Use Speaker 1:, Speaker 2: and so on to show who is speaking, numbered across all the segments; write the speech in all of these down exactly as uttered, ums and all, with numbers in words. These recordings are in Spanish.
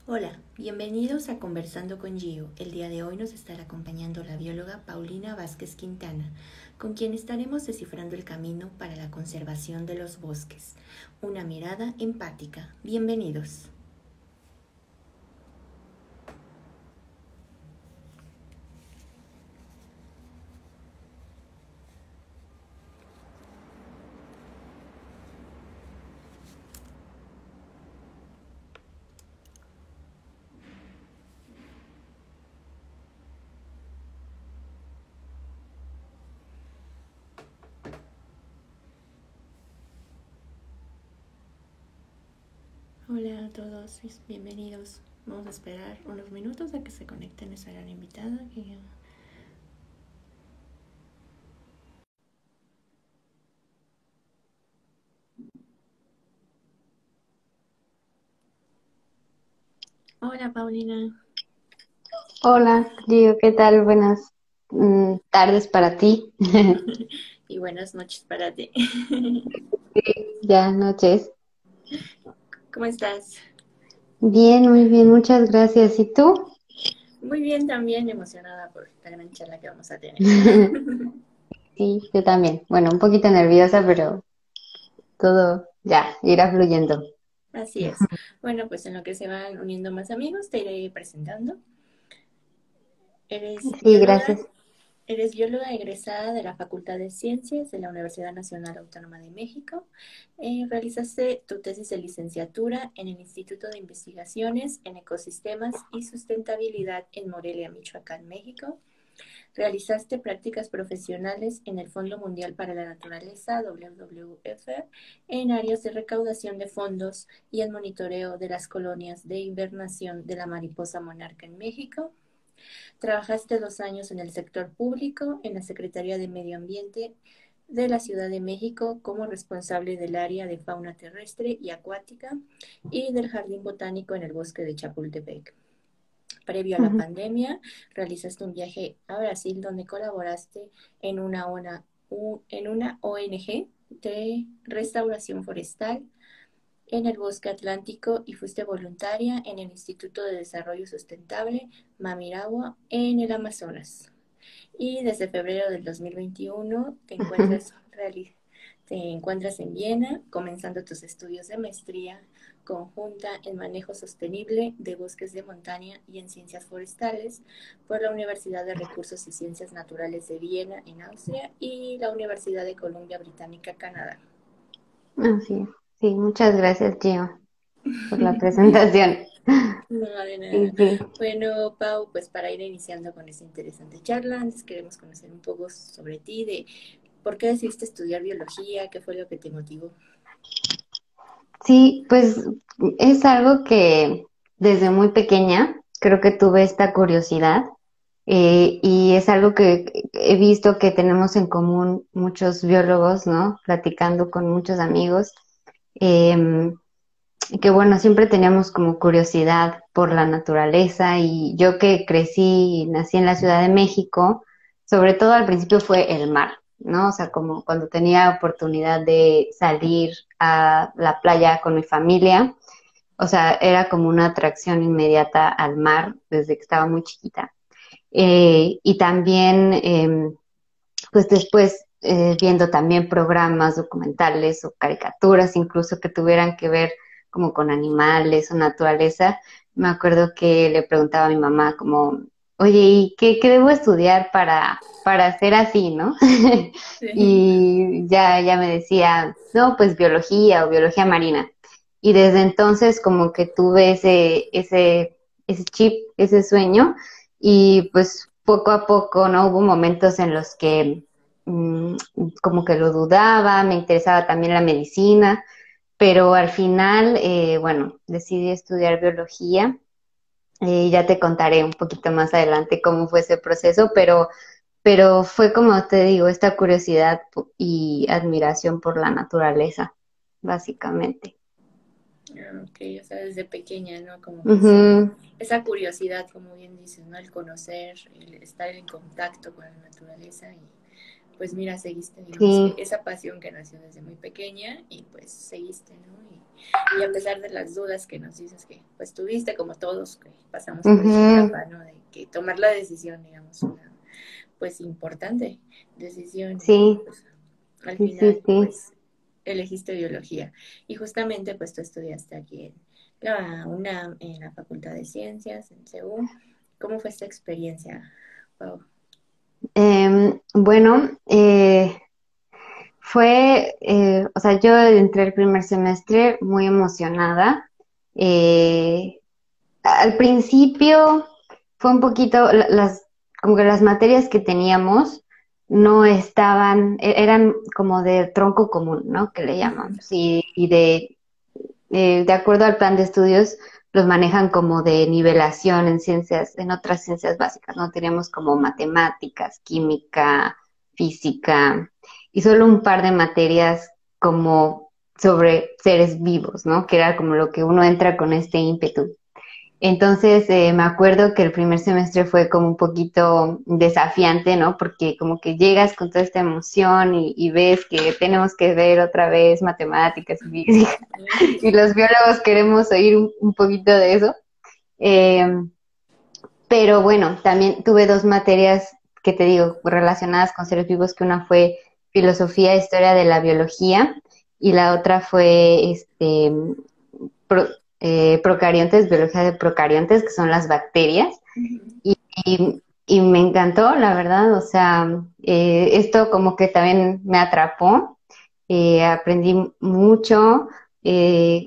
Speaker 1: Hola, bienvenidos a Conversando con Gio. El día de hoy nos estará acompañando la bióloga Paulina Vázquez Quintana, con quien estaremos descifrando el camino para la conservación de los bosques. Una mirada empática. Bienvenidos. Hola a todos, bienvenidos. Vamos a esperar unos minutos a que se conecte nuestra gran invitada. Que... Hola Paulina.
Speaker 2: Hola, Gio, ¿qué tal? Buenas mm, tardes para ti.
Speaker 1: Y buenas noches para ti.
Speaker 2: Ya noches.
Speaker 1: ¿Cómo estás?
Speaker 2: Bien, muy bien, muchas gracias. ¿Y tú?
Speaker 1: Muy bien, también emocionada por la gran charla que vamos a tener.
Speaker 2: Sí, yo también. Bueno, un poquito nerviosa, pero todo ya irá fluyendo.
Speaker 1: Así es. Bueno, pues en lo que se van uniendo más amigos, te iré presentando. Eres
Speaker 2: Sí,
Speaker 1: bióloga,
Speaker 2: gracias.
Speaker 1: eres bióloga egresada de la Facultad de Ciencias de la Universidad Nacional Autónoma de México. Eh, realizaste tu tesis de licenciatura en el Instituto de Investigaciones en Ecosistemas y Sustentabilidad en Morelia, Michoacán, México. Realizaste prácticas profesionales en el Fondo Mundial para la Naturaleza, W W F, en áreas de recaudación de fondos y el monitoreo de las colonias de hibernación de la mariposa monarca en México. Trabajaste dos años en el sector público, en la Secretaría de Medio Ambiente de la Ciudad de México como responsable del área de fauna terrestre y acuática y del jardín botánico en el bosque de Chapultepec. Previo a la
Speaker 2: Ujú.
Speaker 1: pandemia, realizaste un viaje a Brasil donde colaboraste en una, ona- u- en una O N G de restauración forestal en el bosque atlántico y fuiste voluntaria en el Instituto de Desarrollo Sustentable Mamiragua en el Amazonas. Y desde febrero del dos mil veintiuno te encuentras, reali- te encuentras en Viena, comenzando tus estudios de maestría conjunta en manejo sostenible de bosques de montaña y en ciencias forestales por la Universidad de Recursos y Ciencias Naturales de Viena, en Austria, y la Universidad de Columbia Británica, Canadá.
Speaker 2: Así es. Sí, muchas gracias, Gio, por la presentación.
Speaker 1: No, de
Speaker 2: Sí,
Speaker 1: nada.
Speaker 2: sí.
Speaker 1: Bueno, Pau, pues para ir iniciando con esta interesante charla, antes queremos conocer un poco sobre ti, de por qué decidiste estudiar biología, qué fue lo que te motivó.
Speaker 2: Sí, pues es algo que desde muy pequeña creo que tuve esta curiosidad. Eh, y es algo que he visto que tenemos en común muchos biólogos, ¿no? Platicando con muchos amigos, eh, que bueno, siempre teníamos como curiosidad por la naturaleza y yo que crecí y nací en la Ciudad de México, sobre todo al principio fue el mar, ¿no? O sea, como cuando tenía oportunidad de salir a la playa con mi familia, o sea, era como una atracción inmediata al mar desde que estaba muy chiquita. Eh, y también, eh, pues después, eh, viendo también programas documentales o caricaturas, incluso que tuvieran que ver como con animales o naturaleza, me acuerdo que le preguntaba a mi mamá como, oye, ¿y qué, qué debo estudiar para, para ser así, no?
Speaker 1: Sí.
Speaker 2: Y ya, ya me decía, no, pues biología o biología marina. Y desde entonces como que tuve ese, ese, ese chip, ese sueño, y pues poco a poco, ¿no? Hubo momentos en los que mm, como que lo dudaba, me interesaba también la medicina, pero al final, eh, bueno, decidí estudiar biología. Eh, ya te contaré un poquito más adelante cómo fue ese proceso, pero, pero fue como te digo, esta curiosidad pu- y admiración por la naturaleza, básicamente.
Speaker 1: Ah, ok, o sea, desde pequeña, ¿no? Como que ese,
Speaker 2: Ujú.
Speaker 1: esa curiosidad, como bien dices, ¿no? El conocer, el estar en contacto con la naturaleza pues mira, seguiste, digamos, que
Speaker 2: sí,
Speaker 1: esa pasión que nació desde muy pequeña y pues seguiste, ¿no? Y, y a pesar de las dudas que nos dices que pues tuviste, como todos que pasamos por esa
Speaker 2: ujú,
Speaker 1: etapa, ¿no? De que tomar la decisión, digamos, una pues importante decisión y
Speaker 2: sí,
Speaker 1: pues al
Speaker 2: sí, sí,
Speaker 1: final
Speaker 2: sí.
Speaker 1: pues elegiste biología y justamente pues tú estudiaste aquí en la UNAM, en la Facultad de Ciencias, en C U. ¿Cómo fue esta experiencia, Pau?
Speaker 2: Em, bueno, eh, fue, eh, o sea, yo entré el primer semestre muy emocionada. Eh, Al principio fue un poquito, la- las, como que las materias que teníamos no estaban, e- eran como de tronco común, ¿no? Que le
Speaker 1: Ujú.
Speaker 2: llamamos. Y, y de, eh, de acuerdo al plan de estudios, los manejan como de nivelación en ciencias, en otras ciencias básicas, ¿no? Teníamos como matemáticas, química, física, y solo un par de materias como sobre seres vivos, ¿no? Que era como lo que uno entra con este ímpetu. Entonces, eh, me acuerdo que el primer semestre fue como un poquito desafiante, ¿no? Porque como que llegas con toda esta emoción y, y ves que tenemos que ver otra vez matemáticas y física, y los biólogos queremos oír un, un poquito de eso. Eh, pero bueno, también tuve dos materias que te digo, relacionadas con seres vivos, que una fue filosofía e historia de la biología y la otra fue este, pro- eh, procariontes, biología de procariontes, que son las bacterias.
Speaker 1: Ujú.
Speaker 2: Y, y- y me encantó, la verdad, o sea, eh, esto como que también me atrapó, eh, aprendí mucho, eh,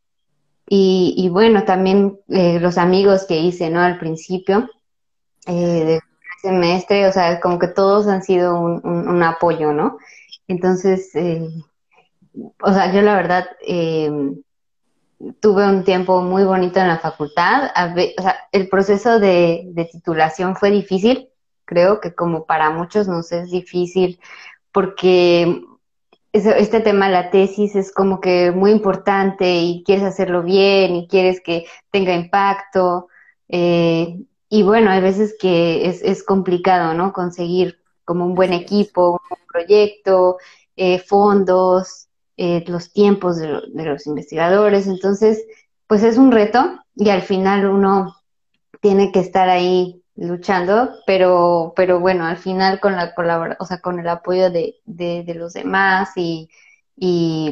Speaker 2: y, y bueno, también eh, los amigos que hice, ¿no? Al principio eh,
Speaker 1: Claro.
Speaker 2: del semestre, o sea, como que todos han sido un, un- un apoyo, ¿no? Entonces, eh, o sea, yo la verdad, eh, tuve un tiempo muy bonito en la facultad. A ve- o sea, el proceso de, de titulación fue difícil, creo que como para muchos nos es difícil, porque eso- este tema de la tesis es como que muy importante y quieres hacerlo bien y quieres que tenga impacto. eh, y bueno, hay veces que es, es complicado, ¿no? Conseguir como un buen
Speaker 1: Así es.
Speaker 2: equipo, un buen proyecto, eh, fondos, eh, los tiempos de, lo- de los investigadores. Entonces, pues es un reto y al final uno tiene que estar ahí luchando, pero, pero bueno, al final con la colabora, o sea, con el apoyo de, de, de los demás y, y,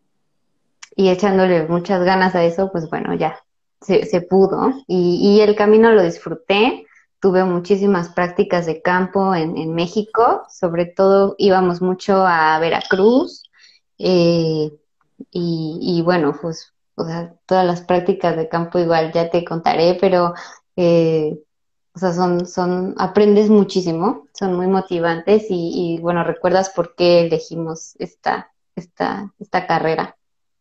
Speaker 2: y echándole muchas ganas a eso, pues bueno, ya se, se pudo. Y, y el camino lo disfruté. Tuve muchísimas prácticas de campo en, en México, sobre todo íbamos mucho a Veracruz, eh, y, y bueno, pues, o sea, todas las prácticas de campo igual ya te contaré, pero eh, o sea, son, son, aprendes muchísimo, son muy motivantes y, y bueno, recuerdas por qué elegimos esta, esta, esta carrera.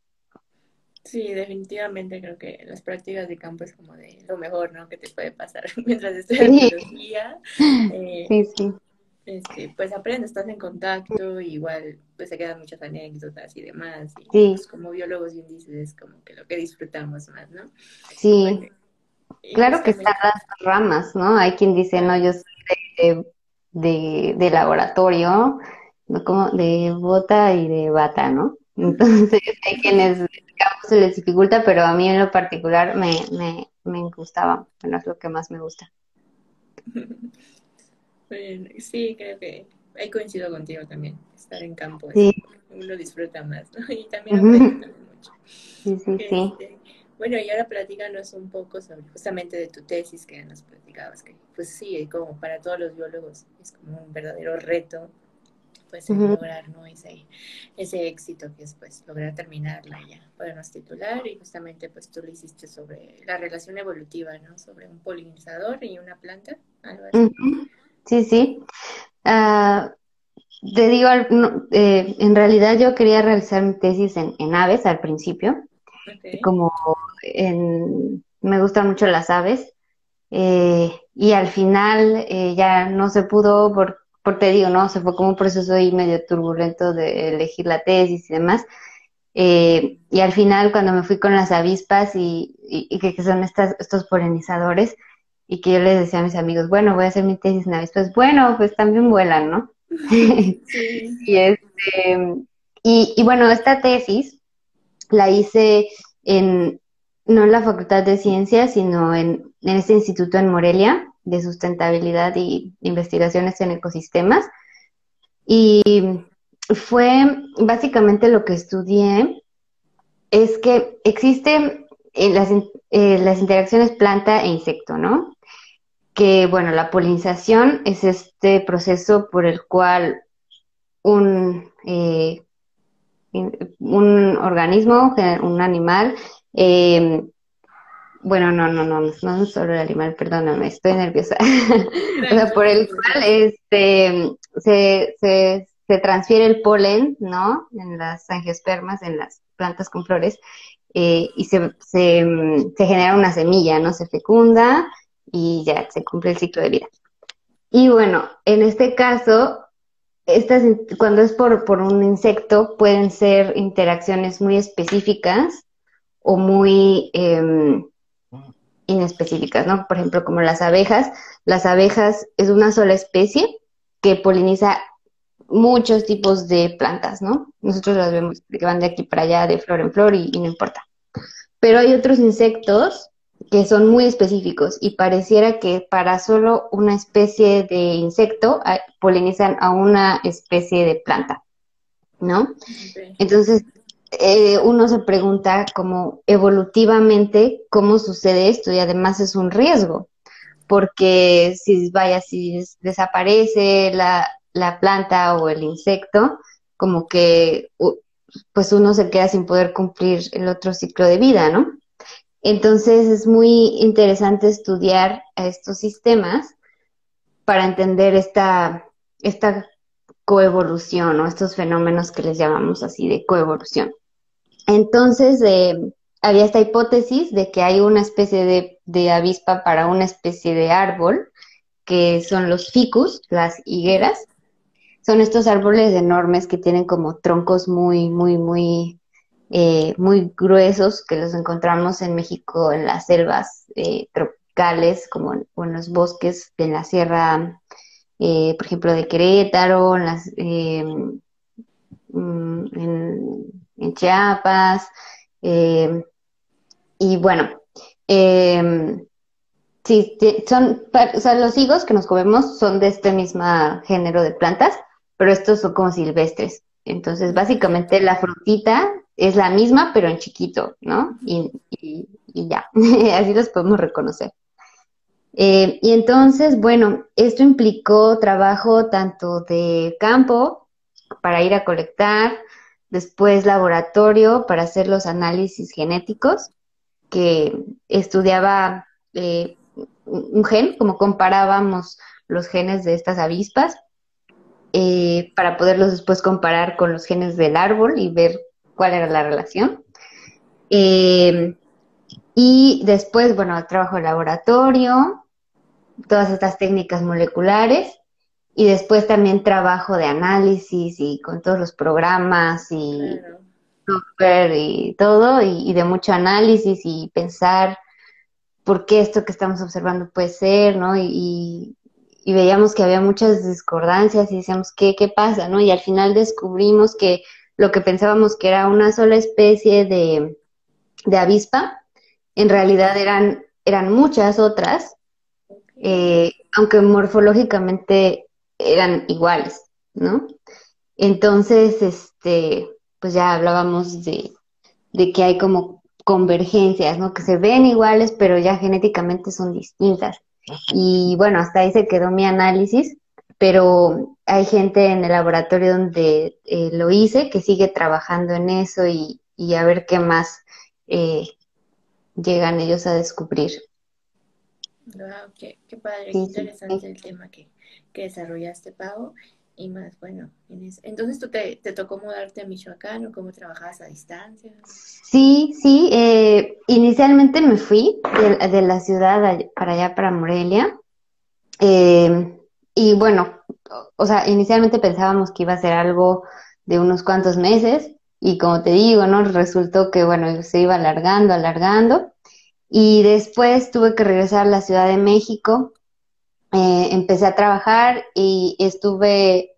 Speaker 1: Sí, definitivamente creo que las prácticas de campo es como de lo mejor, ¿no? Que te puede pasar mientras estudias
Speaker 2: Sí,
Speaker 1: biología. Eh,
Speaker 2: sí, sí,
Speaker 1: este, pues aprendes, estás en contacto, y igual pues se quedan muchas anécdotas y demás. Y
Speaker 2: sí,
Speaker 1: pues como biólogos bien dices, es como que lo que disfrutamos más, ¿no? Bueno,
Speaker 2: sí.
Speaker 1: y
Speaker 2: Claro que están
Speaker 1: justamente,
Speaker 2: las ramas, ¿no? Hay quien dice, no,
Speaker 1: claro,
Speaker 2: yo soy de, de, de laboratorio, no como de bota y de bata, ¿no? Entonces, hay quienes, digamos, se les dificulta, pero a mí en lo particular me, me, me gustaba, bueno, es lo que más me gusta.
Speaker 1: bueno, sí, creo que ahí coincido contigo también. Estar en campo es
Speaker 2: Sí,
Speaker 1: como que uno disfruta más, ¿no? Y también aprende
Speaker 2: ujú,
Speaker 1: también mucho.
Speaker 2: sí, sí, sí.
Speaker 1: Este, bueno, y ahora platícanos un poco sobre justamente de tu tesis que nos platicabas, que pues sí, como para todos los biólogos es como un verdadero reto, pues el
Speaker 2: Ujú.
Speaker 1: lograr, ¿no? Ese, ese éxito que es pues lograr terminarla y ya podernos titular, y justamente pues tú lo hiciste sobre la relación evolutiva, ¿no? Sobre un polinizador y una planta, algo así.
Speaker 2: Ujú, sí, sí. Ah, te digo, al- no, eh, en realidad yo quería realizar mi tesis en, en aves al principio,
Speaker 1: Ok.
Speaker 2: como en, me gustan mucho las aves, eh, y al final eh, ya no se pudo por, por, te digo, ¿no? Se fue como un proceso ahí medio turbulento de elegir la tesis y demás. Eh, y al final cuando me fui con las avispas y, y, y que, que son estas, estos polinizadores, y que yo les decía a mis amigos, bueno, voy a hacer mi tesis en avispas, bueno, pues también vuelan, ¿no?
Speaker 1: Sí.
Speaker 2: Y, este, y, y bueno, esta tesis la hice en, no en la Facultad de Ciencias, sino en, en este instituto en Morelia de sustentabilidad y investigaciones en ecosistemas. Y fue básicamente lo que estudié, es que existen eh, las, in- eh, las interacciones planta e insecto, ¿no? Que, bueno, la polinización es este proceso por el cual un, eh, in- un organismo, gen- un animal, eh, bueno, no, no, no, no es solo el animal, perdóname, estoy nerviosa. O sea, por
Speaker 1: Tranquila, no
Speaker 2: el
Speaker 1: te
Speaker 2: cual
Speaker 1: preocupes.
Speaker 2: este, se, se, se transfiere el polen, ¿no? En las angiospermas, en las plantas con flores, eh, y se, se, mm, se genera una semilla, ¿no? Se fecunda y ya se cumple el ciclo de vida. Y bueno, en este caso, estas, in- cuando es por, por un insecto, pueden ser interacciones muy específicas o muy em, inespecíficas, ¿no? Por ejemplo, como las abejas. Las abejas es una sola especie que poliniza muchos tipos de plantas, ¿no? Nosotros las vemos que van de aquí para allá, de flor en flor y, y no importa. Pero hay otros insectos que son muy específicos y pareciera que para solo una especie de insecto ah, polinizan a una especie de planta, ¿no?
Speaker 1: Ok.
Speaker 2: Entonces, eh, uno se pregunta como evolutivamente cómo sucede esto y además es un riesgo, porque si vaya, si des- desaparece la, la planta o el insecto, como que u- pues uno se queda sin poder cumplir el otro ciclo de vida, ¿no? Entonces es muy interesante estudiar a estos sistemas para entender esta, esta coevolución o estos fenómenos que les llamamos así de coevolución. Entonces, eh, había esta hipótesis de que hay una especie de, de avispa para una especie de árbol, que son los ficus, las
Speaker 1: Ujú.
Speaker 2: higueras. Son estos árboles enormes que tienen como troncos muy, muy, muy, eh, muy gruesos, que los encontramos en México en las selvas eh, tropicales, como en, o en los bosques de la sierra, eh, por ejemplo, de Querétaro, en las, eh, mm, en, en Chiapas. eh, y bueno, eh, sí, ti- son, pa- o sea, los higos que nos comemos son de este mismo género de plantas, pero estos son como silvestres. Entonces,
Speaker 1: Ya, perfecto.
Speaker 2: básicamente la frutita es la misma, pero en chiquito, ¿no?
Speaker 1: Ujú.
Speaker 2: Y, y, y ya, así los podemos reconocer. Eh, y entonces, bueno, esto implicó trabajo tanto de campo para ir a colectar, después laboratorio para hacer los análisis genéticos, que estudiaba eh, un gen, como comparábamos los genes de estas avispas, eh, para poderlos después comparar con los genes del árbol y ver cuál era la relación. Eh, y después, bueno, trabajo de laboratorio, todas estas técnicas moleculares, y después también trabajo de análisis y con todos los programas y
Speaker 1: Claro.
Speaker 2: software y todo, y, y de mucho análisis y pensar por qué esto que estamos observando puede ser, ¿no? Y, y, y veíamos que había muchas discordancias y decíamos, ¿qué, qué pasa, no? Y al final descubrimos que lo que pensábamos que era una sola especie de, de avispa, en realidad eran, eran muchas otras,
Speaker 1: Ok.
Speaker 2: eh, aunque morfológicamente eran iguales, ¿no? Entonces, este, pues ya hablábamos de, de que hay como convergencias, ¿no? Que se ven iguales, pero ya genéticamente son distintas. Y bueno, hasta ahí se quedó mi análisis, pero hay gente en el laboratorio donde eh, lo hice que sigue trabajando en eso y, y a ver qué más eh, llegan ellos a descubrir.
Speaker 1: Wow, qué, qué padre, qué
Speaker 2: Sí, sí,
Speaker 1: interesante
Speaker 2: sí.
Speaker 1: el tema que, que desarrollaste, Pau. Y más, bueno, en es- entonces tú te, te tocó mudarte a Michoacán o cómo trabajabas a distancia.
Speaker 2: Sí, sí, eh, inicialmente me fui de, de la ciudad a- para allá, para Morelia. Eh, y bueno, o o sea, inicialmente pensábamos que iba a ser algo de unos cuantos meses y como te digo, ¿no? Resultó que, bueno, se iba alargando, alargando y después tuve que regresar a la Ciudad de México. Eh, empecé a trabajar y estuve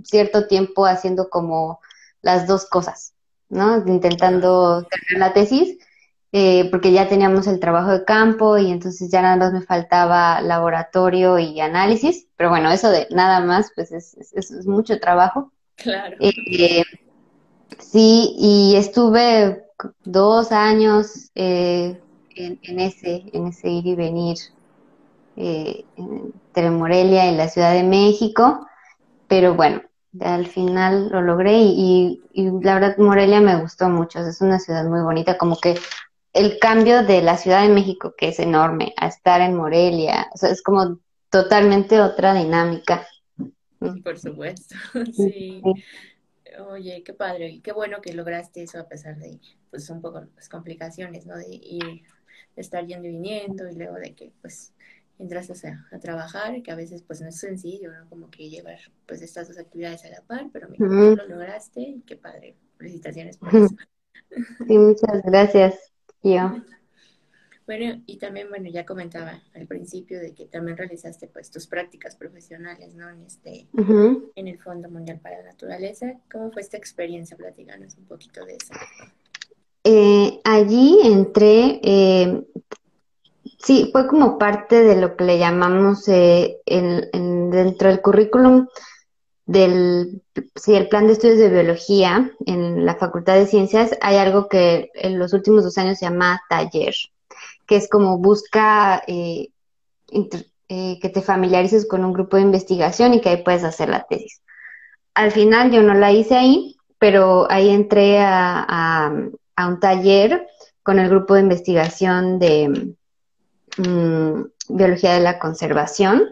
Speaker 2: cierto tiempo haciendo como las dos cosas, ¿no?
Speaker 1: Wow,
Speaker 2: Intentando terminar la tesis, eh, porque ya teníamos el trabajo de campo y entonces ya nada más me faltaba laboratorio y análisis, pero bueno, eso de nada más, pues es, es, es mucho trabajo.
Speaker 1: claro.
Speaker 2: Eh, sí, y estuve dos años eh, en, en ese, en ese ir y venir eh, entre Morelia y la Ciudad de México, pero bueno, al final lo logré y, y, y la verdad Morelia me gustó mucho, es una ciudad muy bonita, como que el cambio de la Ciudad de México, que es enorme, a estar en Morelia, o sea, es como totalmente otra dinámica.
Speaker 1: Por supuesto,
Speaker 2: Sí,
Speaker 1: sí.
Speaker 2: sí.
Speaker 1: Oye, qué padre y qué bueno que lograste eso a pesar de, pues, un poco las complicaciones, ¿no? De ir, de estar yendo y viniendo y luego de que, pues, entraste a, a trabajar, que a veces, pues, no es sencillo, ¿no? Como que llevar, pues, estas dos actividades a la par, pero mira, tú
Speaker 2: Ujú.
Speaker 1: lo lograste y qué padre. Felicitaciones por eso.
Speaker 2: Sí, muchas gracias, yo.
Speaker 1: Bueno, y también, bueno, ya comentaba al principio de que también realizaste, pues, tus prácticas profesionales, ¿no? En este,
Speaker 2: Ujú.
Speaker 1: en el Fondo Mundial para la Naturaleza. ¿Cómo fue esta experiencia? Platícanos un poquito de eso.
Speaker 2: Eh, allí entré, eh, sí, fue como parte de lo que le llamamos eh, en- en- dentro del currículum del, sí, el plan de estudios de biología en la Facultad de Ciencias. Hay algo que en los últimos dos años se llama taller, que es como busca eh, inter- eh, que te familiarices con un grupo de investigación y que ahí puedes hacer la tesis. Al final yo no la hice ahí, pero ahí entré a, a, a un taller con el grupo de investigación de mm, biología de la conservación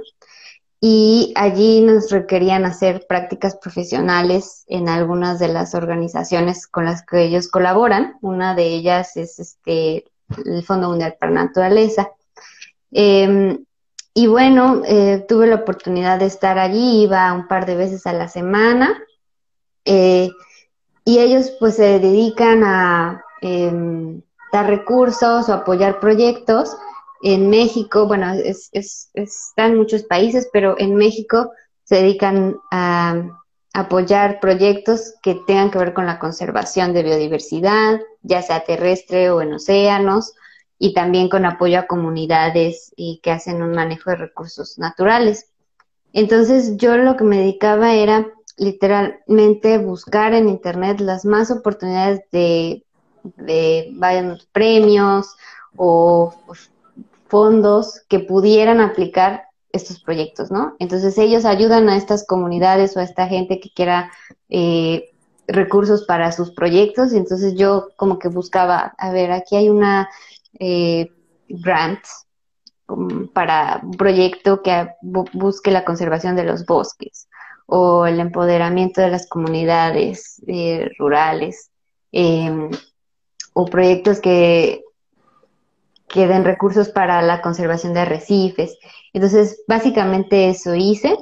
Speaker 2: y allí nos requerían hacer prácticas profesionales en algunas de las organizaciones con las que ellos colaboran. Una de ellas es este el Fondo Mundial para la Naturaleza. Eh, y bueno, eh, tuve la oportunidad de estar allí, iba un par de veces a la semana. Eh, y ellos pues se dedican a eh, dar recursos o apoyar proyectos. En México, bueno, es, es, está en muchos países, pero en México se dedican a apoyar proyectos que tengan que ver con la conservación de biodiversidad, ya sea terrestre o en océanos, y también con apoyo a comunidades y que hacen un manejo de recursos naturales. Entonces yo lo que me dedicaba era literalmente buscar en internet las más oportunidades de, de varios premios o, o fondos que pudieran aplicar estos proyectos, ¿no? Entonces ellos ayudan a estas comunidades o a esta gente que quiera eh, recursos para sus proyectos y entonces yo como que buscaba, a ver, aquí hay una eh, grant um, para un proyecto que bu busque la conservación de los bosques o el empoderamiento de las comunidades eh, rurales eh, o proyectos que, que den recursos para la conservación de arrecifes. Entonces, básicamente eso hice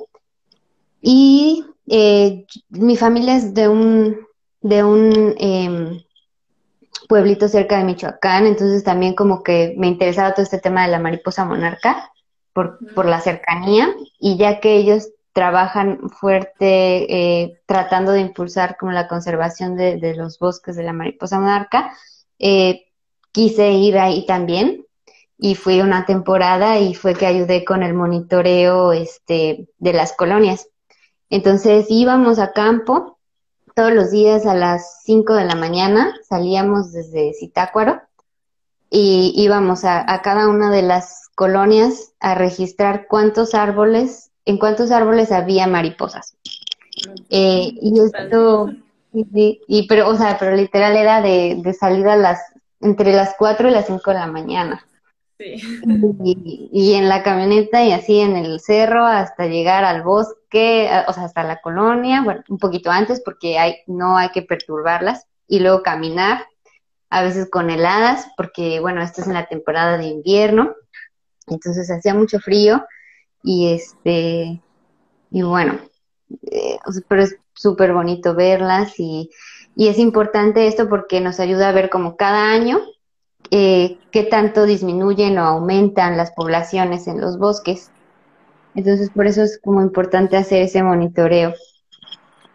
Speaker 2: y eh, mi familia es de un, de un eh, pueblito cerca de Michoacán, entonces también como que me interesaba todo este tema de la mariposa monarca por, por
Speaker 1: Ujú.
Speaker 2: la cercanía y ya que ellos trabajan fuerte eh, tratando de impulsar como la conservación de, de los bosques de la mariposa monarca, eh, quise ir ahí también y fui una temporada y fue que ayudé con el monitoreo este, de las colonias. Entonces íbamos a campo todos los días a las cinco de la mañana, salíamos desde Zitácuaro y íbamos a, a cada una de las colonias a registrar cuántos árboles, en cuántos árboles había mariposas. Eh,
Speaker 1: Ok,
Speaker 2: y
Speaker 1: qué padre.
Speaker 2: esto, y, y- y- pero, o sea, pero literal era de, de salir a las, entre las cuatro y las cinco de la mañana.
Speaker 1: Sí.
Speaker 2: Y, y en la camioneta y así en el cerro hasta llegar al bosque, a- o sea, hasta la colonia, bueno, un poquito antes porque hay, no hay que perturbarlas, y luego caminar, a veces con heladas, porque bueno, esto es en la temporada de invierno, entonces hacía mucho frío y este, y bueno, eh, o sea, pero es súper bonito verlas y, y es importante esto porque nos ayuda a ver como cada año eh, qué tanto disminuyen o aumentan las poblaciones en los bosques. Entonces, por eso es como importante hacer ese monitoreo.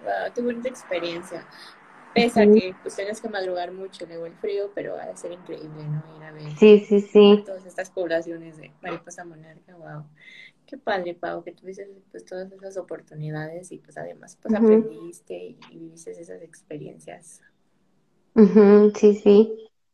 Speaker 1: Wow, qué bonita experiencia. Pese a
Speaker 2: Ujú.
Speaker 1: que pues tengas que madrugar mucho, luego el frío, pero ha de ser increíble, ¿no? Ir a ver
Speaker 2: Sí, sí,
Speaker 1: a
Speaker 2: sí.
Speaker 1: todas estas poblaciones de mariposa monarca, wow. Qué padre, Pau, que tuviste pues todas esas oportunidades y pues además pues
Speaker 2: Ujú,
Speaker 1: aprendiste y, y viviste esas experiencias.
Speaker 2: ujú, sí, sí,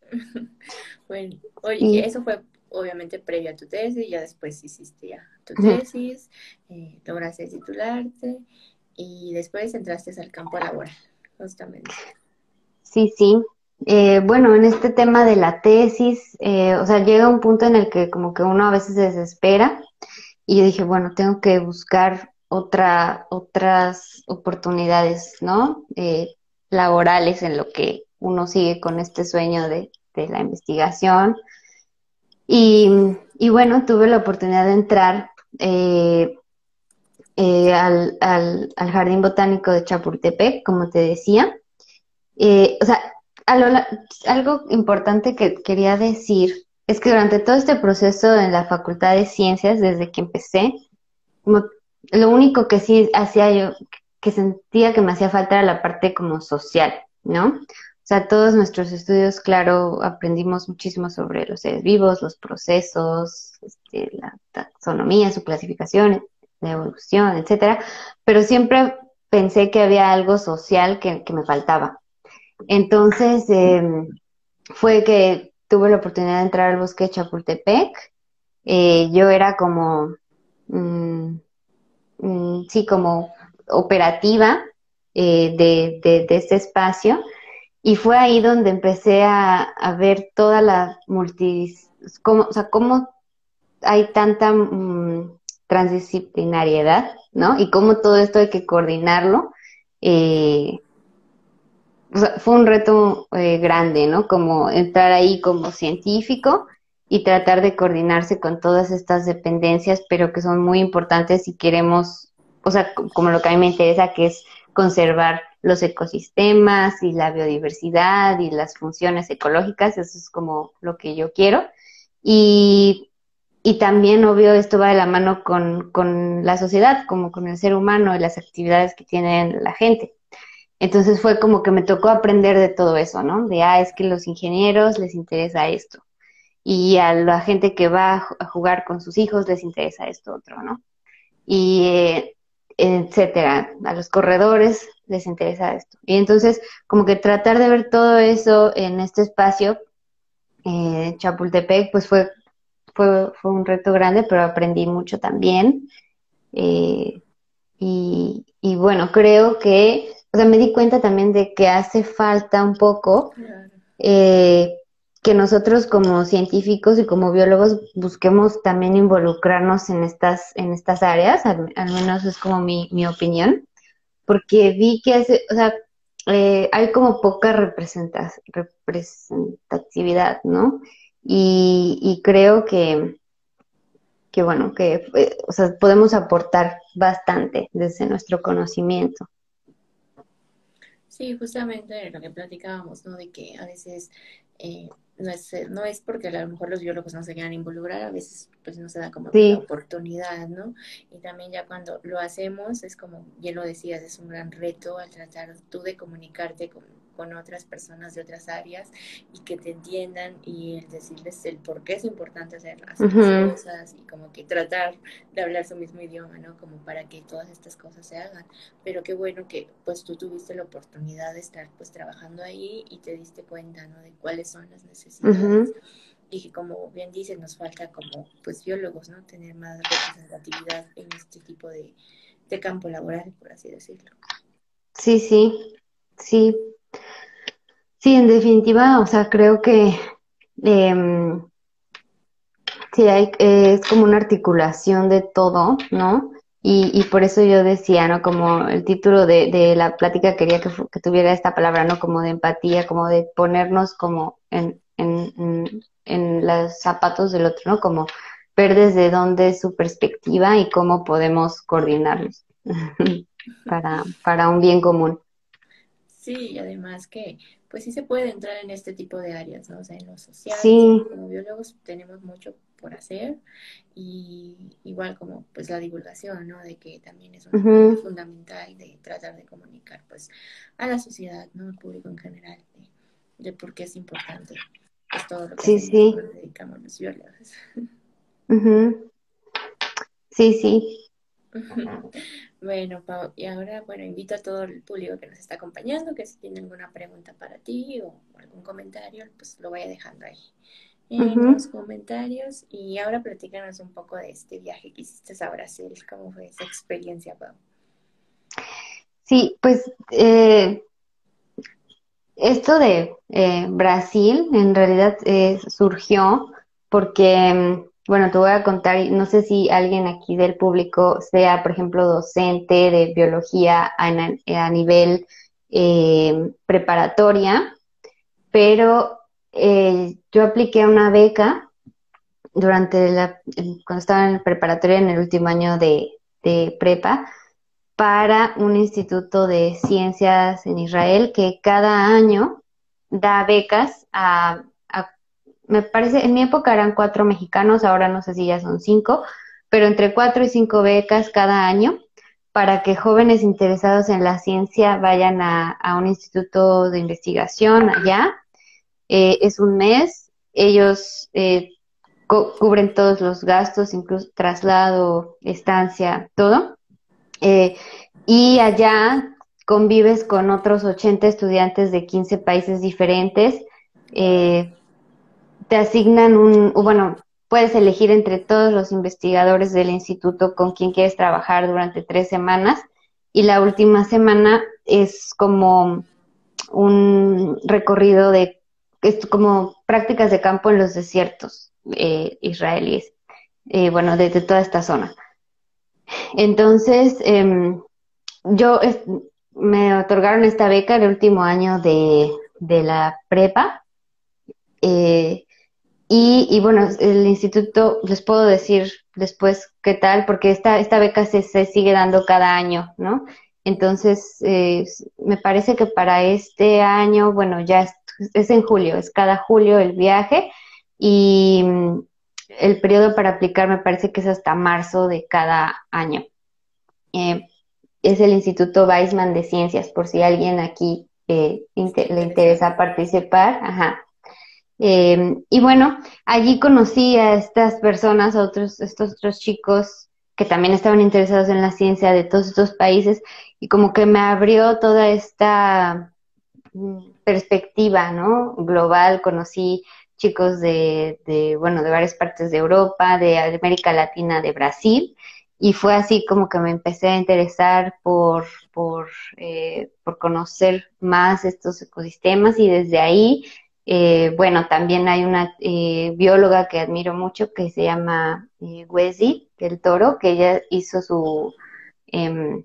Speaker 1: Bueno, oye,
Speaker 2: sí.
Speaker 1: eso fue obviamente previo a tu tesis, ya después hiciste ya tu
Speaker 2: Ujú,
Speaker 1: tesis, eh, lograste titularte y después entraste al campo laboral, justamente.
Speaker 2: sí, sí. Eh, bueno, en este tema de la tesis, eh, o sea, llega un punto en el que como que uno a veces se desespera y yo dije, bueno, tengo que buscar otra, otras oportunidades, ¿no? Eh, laborales en lo que uno sigue con este sueño de, de la investigación. Y, y bueno, tuve la oportunidad de entrar eh, eh, al, al, al Jardín Botánico de Chapultepec, como te decía. Eh, o sea, a lo la- algo importante que quería decir es que durante todo este proceso en la Facultad de Ciencias, desde que empecé, como lo único que sí hacía yo, que sentía que me hacía falta era la parte como social, ¿no? O sea, todos nuestros estudios, claro, aprendimos muchísimo sobre los seres vivos, los procesos, este, la taxonomía, su clasificación, la evolución, etcétera, pero siempre pensé que había algo social que, que me faltaba. Entonces, eh, fue que tuve la oportunidad de entrar al bosque de Chapultepec. Eh, yo era como, mm, mm, sí, como operativa eh, de, de, de este espacio. Y fue ahí donde empecé a, a ver toda la multi, cómo, o sea, cómo hay tanta mm, transdisciplinariedad, ¿no? Y cómo todo esto hay que coordinarlo. Eh, o sea, fue un reto eh, grande, ¿no? Como entrar ahí como científico y tratar de coordinarse con todas estas dependencias, pero que son muy importantes si queremos, o sea, c- como lo que a mí me interesa, que es conservar los ecosistemas y la biodiversidad y las funciones ecológicas, eso es como lo que yo quiero. Y, y también, obvio, esto va de la mano con, con la sociedad, como con el ser humano y las actividades que tiene la gente. Entonces fue como que me tocó aprender de todo eso, ¿no? De, ah, es que los ingenieros les interesa esto. Y a la gente que va a ju- a jugar con sus hijos les interesa esto otro, ¿no? Y eh, etcétera. A los corredores les interesa esto. Y entonces, como que tratar de ver todo eso en este espacio, eh, Chapultepec, pues fue, fue, fue un reto grande, pero aprendí mucho también. Eh, y, y bueno, creo que, o sea, me di cuenta también de que hace falta un poco
Speaker 1: Claro.
Speaker 2: eh, que nosotros como científicos y como biólogos busquemos también involucrarnos en estas, en estas áreas, al, al menos es como mi, mi opinión, porque vi que hace, o sea, eh, hay como poca representa- representatividad, ¿no? Y, y creo que que bueno, que eh, o sea, podemos aportar bastante desde nuestro conocimiento.
Speaker 1: Sí, justamente lo que platicábamos, ¿no? De que a veces eh, no es, no es porque a lo mejor los biólogos no se quieran involucrar, a veces pues no se da como que la
Speaker 2: Sí,
Speaker 1: oportunidad, ¿no? Y también ya cuando lo hacemos es como, bien lo decías, es un gran reto al tratar tú de comunicarte con, con otras personas de otras áreas y que te entiendan y el decirles el por qué es importante hacer así las
Speaker 2: ujú,
Speaker 1: cosas y como que tratar de hablar su mismo idioma, ¿no? Como para que todas estas cosas se hagan, pero qué bueno que pues tú tuviste la oportunidad de estar pues trabajando ahí y te diste cuenta, ¿no? De cuáles son las necesidades
Speaker 2: ujú.
Speaker 1: y que como bien dices, nos falta como pues biólogos, ¿no? Tener más representatividad en este tipo de, de campo laboral, por así decirlo.
Speaker 2: Sí, sí, sí, sí, en definitiva, o sea, creo que em, sí hay, eh, es como una articulación de todo, ¿no? Y, y por eso yo decía, ¿no? Como el título de, de la plática quería que, fu- que tuviera esta palabra, ¿no? Como de empatía, como de ponernos como en, en, en, en los zapatos del otro, ¿no? Como ver desde dónde es su perspectiva y cómo podemos coordinarnos para, para un bien común.
Speaker 1: Sí, y además que pues sí se puede entrar en este tipo de áreas, ¿no? O sea, en lo social,
Speaker 2: Sí,
Speaker 1: como biólogos tenemos mucho por hacer y igual como pues la divulgación, ¿no? De que también es una parte
Speaker 2: ujú,
Speaker 1: fundamental de tratar de comunicar pues a la sociedad, ¿no? Al público en general, de, de por qué es importante pues todo lo que
Speaker 2: sí,
Speaker 1: hacemos o
Speaker 2: sí,
Speaker 1: nos dedicamos los biólogos.
Speaker 2: ujú, sí, sí,
Speaker 1: Bueno, Pau, y ahora, bueno, invito a todo el público que nos está acompañando, que si tiene alguna pregunta para ti o algún comentario, pues lo vaya dejando ahí en los
Speaker 2: ujú.
Speaker 1: comentarios. Y ahora platícanos un poco de este viaje que hiciste a Brasil, cómo fue esa experiencia, Pau.
Speaker 2: Sí, pues eh, esto de eh, Brasil en realidad eh, surgió porque, mm, bueno, te voy a contar, y no sé si alguien aquí del público sea, por ejemplo, docente de biología a, na- a nivel eh, preparatoria, pero eh, yo apliqué una beca durante la, cuando estaba en preparatoria en el último año de, de prepa para un instituto de ciencias en Israel que cada año da becas a, a, me parece, en mi época eran cuatro mexicanos, ahora no sé si ya son cinco, pero entre cuatro y cinco becas cada año para que jóvenes interesados en la ciencia vayan a, a un instituto de investigación allá. Eh, es un mes, ellos eh, cu- cubren todos los gastos, incluso traslado, estancia, todo. Eh, y allá convives con otros ochenta estudiantes de quince países diferentes.
Speaker 1: Wow.
Speaker 2: Eh, te asignan un, o bueno, puedes elegir entre todos los investigadores del instituto con quien quieres trabajar durante tres semanas. Y la última semana es como un recorrido de, es como prácticas de campo en los desiertos eh, israelíes, eh, bueno, de, de toda esta zona. Entonces, eh, yo es- me otorgaron esta beca el último año de, de la prepa. eh, y, y bueno, el instituto, les puedo decir después qué tal, porque esta, esta beca se, se sigue dando cada año, ¿no? Entonces, eh, me parece que para este año, bueno, ya es, es en julio, es cada julio el viaje y mm, el periodo para aplicar me parece que es hasta marzo de cada año. Eh, es el Instituto Weizmann de Ciencias, por si alguien aquí eh,
Speaker 1: Está
Speaker 2: inte- le
Speaker 1: interesado.
Speaker 2: interesa participar. Ajá. Eh, y bueno, allí conocí a estas personas, a otros, estos otros chicos que también estaban interesados en la ciencia de todos estos países y como que me abrió toda esta mm, perspectiva, ¿no? Global. Conocí chicos de, de, bueno, de varias partes de Europa, de América Latina, de Brasil, y fue así como que me empecé a interesar por, por, eh, por conocer más estos ecosistemas y desde ahí, eh, bueno, también hay una eh, bióloga que admiro mucho que se llama eh, Wesi del Toro, que ella hizo su eh,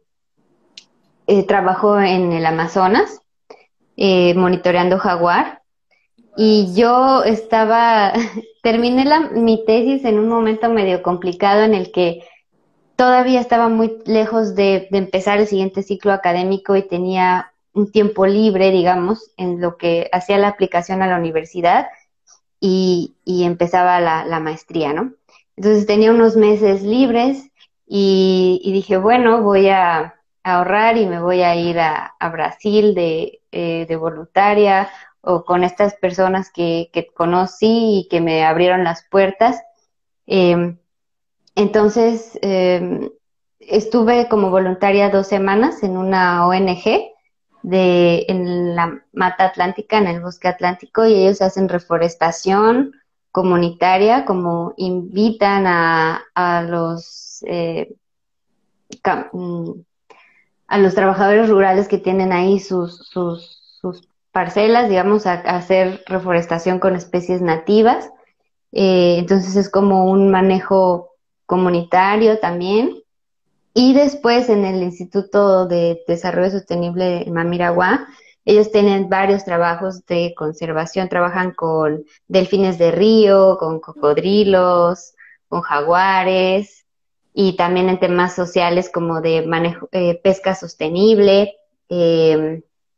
Speaker 2: eh, trabajo en el Amazonas eh, monitoreando jaguar.
Speaker 1: Wow,
Speaker 2: Y yo estaba, terminé la, mi tesis en un momento medio complicado en el que todavía estaba muy lejos de, de empezar el siguiente ciclo académico y tenía un tiempo libre, digamos, en lo que hacía la aplicación a la universidad y, y empezaba la, la maestría, ¿no? Entonces tenía unos meses libres y, y dije, bueno, voy a ahorrar y me voy a ir a, a Brasil de, eh, de voluntaria o con estas personas que, que conocí y que me abrieron las puertas. Eh, entonces, eh, estuve como voluntaria dos semanas en una O N G de, en la Mata Atlántica, en el bosque atlántico, y ellos hacen reforestación comunitaria, como invitan a, a los eh, cam- mm, a los trabajadores rurales que tienen ahí sus, sus, sus parcelas, digamos, a, a hacer reforestación con especies nativas. Eh, entonces es como un manejo comunitario también. Y después en el Instituto de Desarrollo Sostenible de Mamiragua, ellos tienen varios trabajos de conservación, trabajan con delfines de río, con cocodrilos, con jaguares y también en temas sociales como de manejo, eh, pesca sostenible. Eh,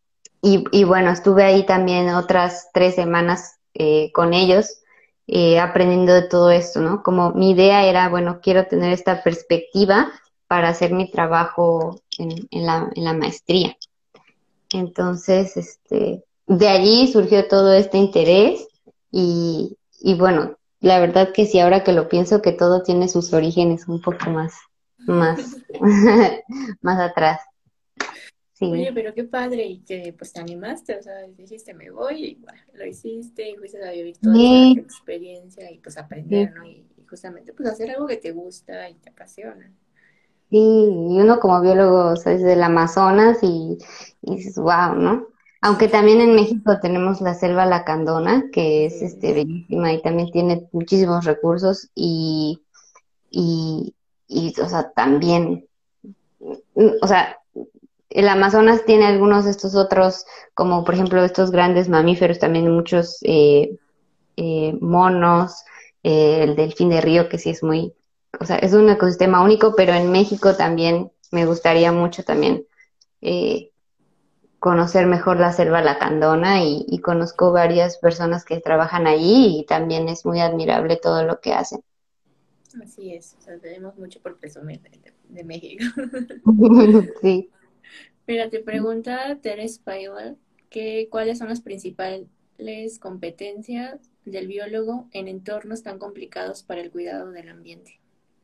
Speaker 2: y, y bueno, estuve ahí también otras tres semanas eh, con ellos, eh, aprendiendo de todo esto, ¿no? Como mi idea era, bueno, quiero tener esta perspectiva para hacer mi trabajo en, en la, en la maestría. Entonces, este, de allí surgió todo este interés y, y bueno, la verdad que sí, ahora que lo pienso, que todo tiene sus orígenes un poco más, más, más atrás.
Speaker 1: Oye,
Speaker 2: Sí,
Speaker 1: pero qué padre y que pues te animaste, o sea, dijiste me voy y bueno, lo hiciste y fuiste a vivir toda esa
Speaker 2: sí,
Speaker 1: experiencia y pues aprender,
Speaker 2: sí,
Speaker 1: ¿no? Y, y justamente pues hacer algo que te gusta y te apasiona.
Speaker 2: sí, y uno como biólogo, o sea, es del Amazonas y, y dices, wow, ¿no? Aunque también en México tenemos la selva lacandona, que
Speaker 1: Así
Speaker 2: es este,
Speaker 1: es.
Speaker 2: bellísima y también tiene muchísimos recursos y, y, y, o sea, también, mm, o sea, el Amazonas tiene algunos de estos otros, como por ejemplo estos grandes mamíferos, también muchos eh, eh, monos, eh, el delfín de río, que sí es muy, o sea, es un ecosistema único, pero en México también me gustaría mucho también eh, conocer mejor la selva lacandona y, y conozco varias personas que trabajan allí y también es muy admirable todo lo que hacen.
Speaker 1: Así es, o sea, tenemos mucho por presumir de, de- de México.
Speaker 2: Sí.
Speaker 1: Mira, te pregunta Teres Paiva que cuáles son las principales competencias del biólogo en entornos tan complicados para el cuidado del ambiente.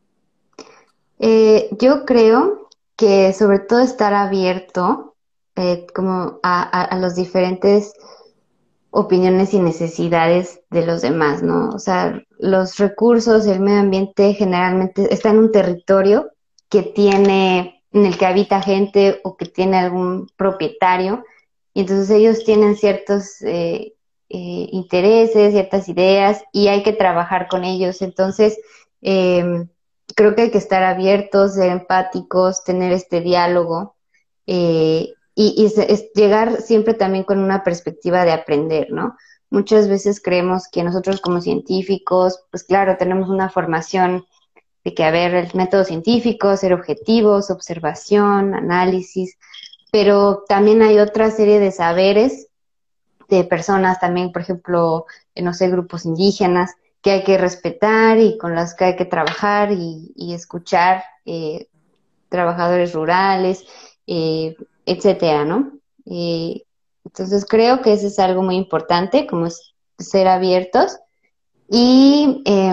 Speaker 2: Eh, yo creo que sobre todo estar abierto eh, como a, a, a los diferentes opiniones y necesidades de los demás, ¿no? O sea, los recursos y el medio ambiente generalmente está en un territorio que tiene, en el que habita gente o que tiene algún propietario, y entonces ellos tienen ciertos eh, eh, intereses, ciertas ideas, y hay que trabajar con ellos. Entonces, eh, creo que hay que estar abiertos, ser empáticos, tener este diálogo. Eh, y, y es, es llegar siempre también con una perspectiva de aprender, ¿no? Muchas veces creemos que nosotros como científicos, pues claro, tenemos una formación de que, a ver, el método científico, ser objetivos, observación, análisis, pero también hay otra serie de saberes de personas también, por ejemplo, eh, no sé, grupos indígenas, que hay que respetar y con las que hay que trabajar y, y escuchar, eh, trabajadores rurales, eh, etcétera, ¿no? Eh, entonces creo que eso es algo muy importante, como es ser abiertos y, eh,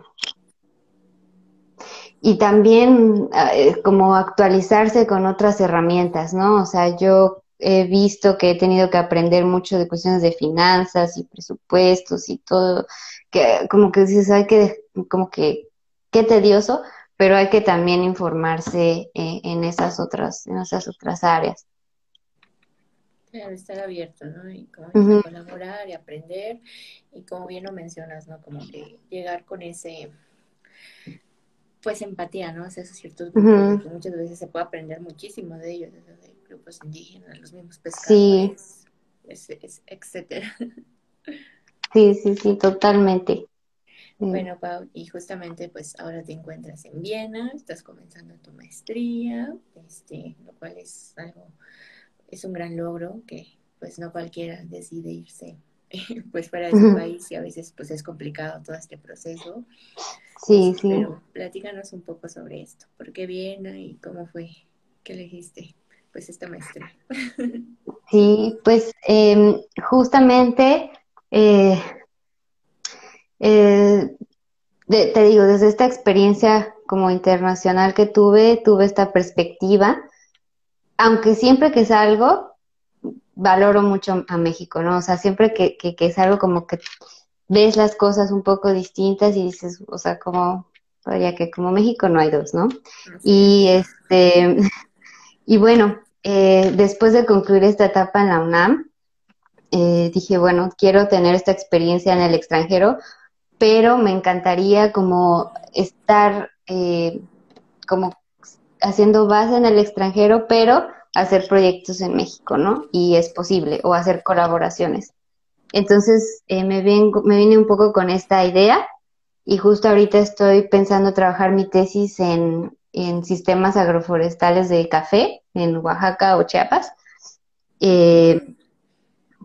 Speaker 2: y también eh, como actualizarse con otras herramientas, ¿no? O sea, yo he visto que he tenido que aprender mucho de cuestiones de finanzas y presupuestos y todo, que como que dices, hay que, como que, qué tedioso, pero hay que también informarse eh, en esas otras, en esas otras áreas.
Speaker 1: Claro, estar abierto, ¿no? Y como dices, a
Speaker 2: Ujú,
Speaker 1: colaborar y aprender. Y como bien lo mencionas, ¿no? Como que llegar con ese, pues, empatía, ¿no? Hacia esos ciertos grupos, de
Speaker 2: ujú.
Speaker 1: que muchas veces se puede aprender muchísimo de ellos, desde grupos indígenas, los mismos
Speaker 2: Sí,
Speaker 1: pescadores, es, es- etcétera.
Speaker 2: sí, sí, sí, totalmente. Sí.
Speaker 1: Bueno, Pau, y justamente pues ahora te encuentras en Viena, estás comenzando tu maestría, este, lo cual es algo, es un gran logro que pues no cualquiera decide irse pues fuera de su
Speaker 2: Ujú.
Speaker 1: país y a veces pues es complicado todo este proceso.
Speaker 2: Sí,
Speaker 1: Este,
Speaker 2: sí.
Speaker 1: pero platícanos un poco sobre esto, ¿por qué Viena y cómo fue que elegiste pues esta maestría?
Speaker 2: Sí, pues em, justamente eh, eh, de- te digo, desde esta experiencia como internacional que tuve, tuve esta perspectiva, aunque siempre que salgo, valoro mucho a México, ¿no? O sea, siempre que, que, que salgo como que ves las cosas un poco distintas y dices, o sea, como, vaya que como México no hay dos, ¿no?
Speaker 1: Así es.
Speaker 2: Y este, y bueno, eh, después de concluir esta etapa en la UNAM, eh, dije, bueno, quiero tener esta experiencia en el extranjero, pero me encantaría como estar eh, como haciendo base en el extranjero, pero hacer proyectos en México, ¿no? Y es posible, o hacer colaboraciones. Entonces eh, me, vengo, me vine un poco con esta idea y justo ahorita estoy pensando trabajar mi tesis en, en sistemas agroforestales de café en Oaxaca o Chiapas. Eh,
Speaker 1: Ok.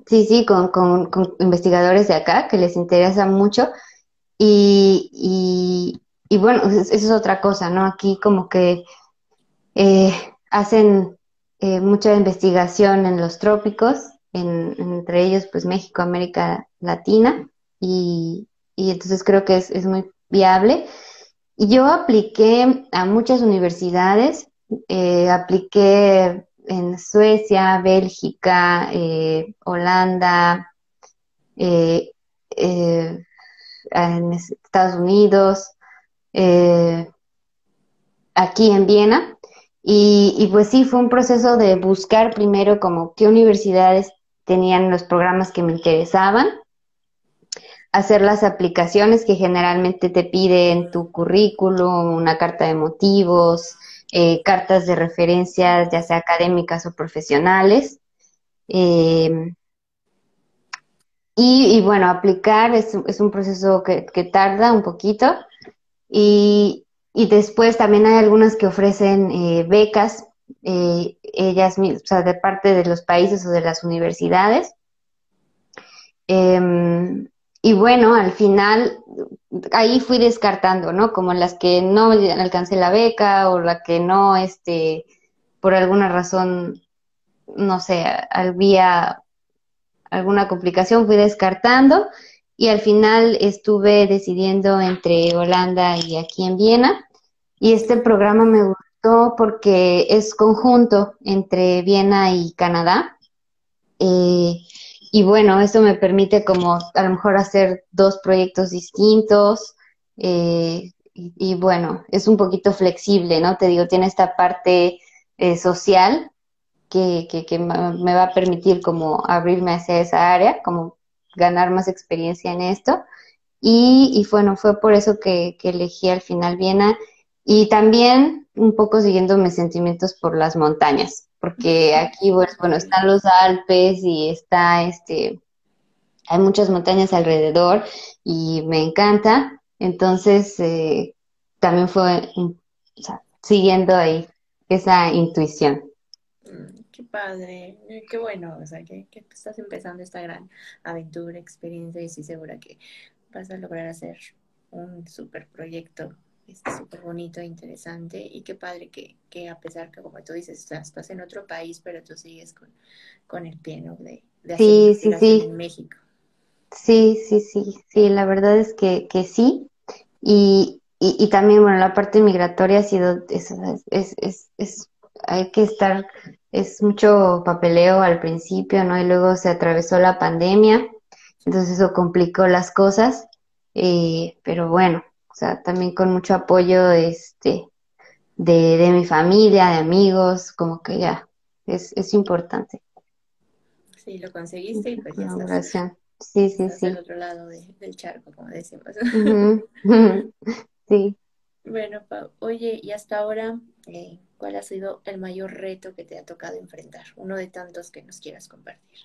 Speaker 2: sí, sí, con, con, con investigadores de acá que les interesa mucho y, y, y bueno, es- eso es otra cosa, ¿no? Aquí como que eh, hacen eh, mucha investigación en los trópicos, en, entre ellos pues México, América Latina, y, y entonces creo que es, es muy viable. Y yo apliqué a muchas universidades, eh, apliqué en Suecia, Bélgica, eh, Holanda, eh, eh, en Estados Unidos, eh, aquí en Viena. Y, y pues sí, fue un proceso de buscar primero como qué universidades tenían los programas que me interesaban, hacer las aplicaciones que generalmente te piden tu currículum, una carta de motivos, eh, cartas de referencias, ya sea académicas o profesionales. Eh, y, y, bueno, aplicar es, es un proceso que, que, tarda un poquito. Y, y después también hay algunas que ofrecen eh, becas, eh, ellas, o sea, de parte de los países o de las universidades. Eh, y bueno, al final ahí fui descartando, ¿no? Como las que no alcancé la beca o la que no, este, por alguna razón, no sé, había alguna complicación, fui descartando y al final estuve decidiendo entre Holanda y aquí en Viena. Y este programa me gustó porque es conjunto entre Viena y Canadá. Eh, y bueno, eso me permite como a lo mejor hacer dos proyectos distintos. eh, y, y bueno, es un poquito flexible, ¿no? Te digo, tiene esta parte eh, social que, que, que me va a permitir como abrirme hacia esa área, como ganar más experiencia en esto. Y, y bueno, fue por eso que, que elegí al final Viena y también un poco siguiendo mis sentimientos por las montañas, porque aquí, pues, bueno,
Speaker 1: Sí.
Speaker 2: están los Alpes y está, este, hay muchas montañas alrededor y me encanta, entonces eh, también fue, o sea, siguiendo ahí esa intuición.
Speaker 1: Mm, qué padre, eh, qué bueno, o sea, que, que estás empezando esta gran aventura, experiencia y estoy segura que vas a lograr hacer un súper proyecto, este, súper bonito e interesante y qué padre que, que a pesar que como tú dices, estás, estás en otro país, pero tú sigues con, con el pie, ¿no? de, de hacer
Speaker 2: Sí, sí,
Speaker 1: investigación
Speaker 2: sí,
Speaker 1: en México.
Speaker 2: sí, sí, sí, sí, la verdad es que, que sí. Y, y, y también, bueno, la parte migratoria ha sido, es, es, es, es, hay que estar, es mucho papeleo al principio, ¿no? Y luego se atravesó la pandemia, entonces eso complicó las cosas, eh, pero bueno, o sea, también con mucho apoyo, este, de, de mi familia, de amigos, como que ya, es, es importante
Speaker 1: Sí, lo conseguiste y
Speaker 2: esa
Speaker 1: pues ya estás,
Speaker 2: colaboración. Sí, sí,
Speaker 1: estás del
Speaker 2: sí.
Speaker 1: otro lado de- del charco, como decimos.
Speaker 2: Ujú. Sí.
Speaker 1: Bueno, Pau, oye, y hasta ahora, eh, ¿cuál ha sido el mayor reto que te ha tocado enfrentar? Uno de tantos que nos quieras compartir.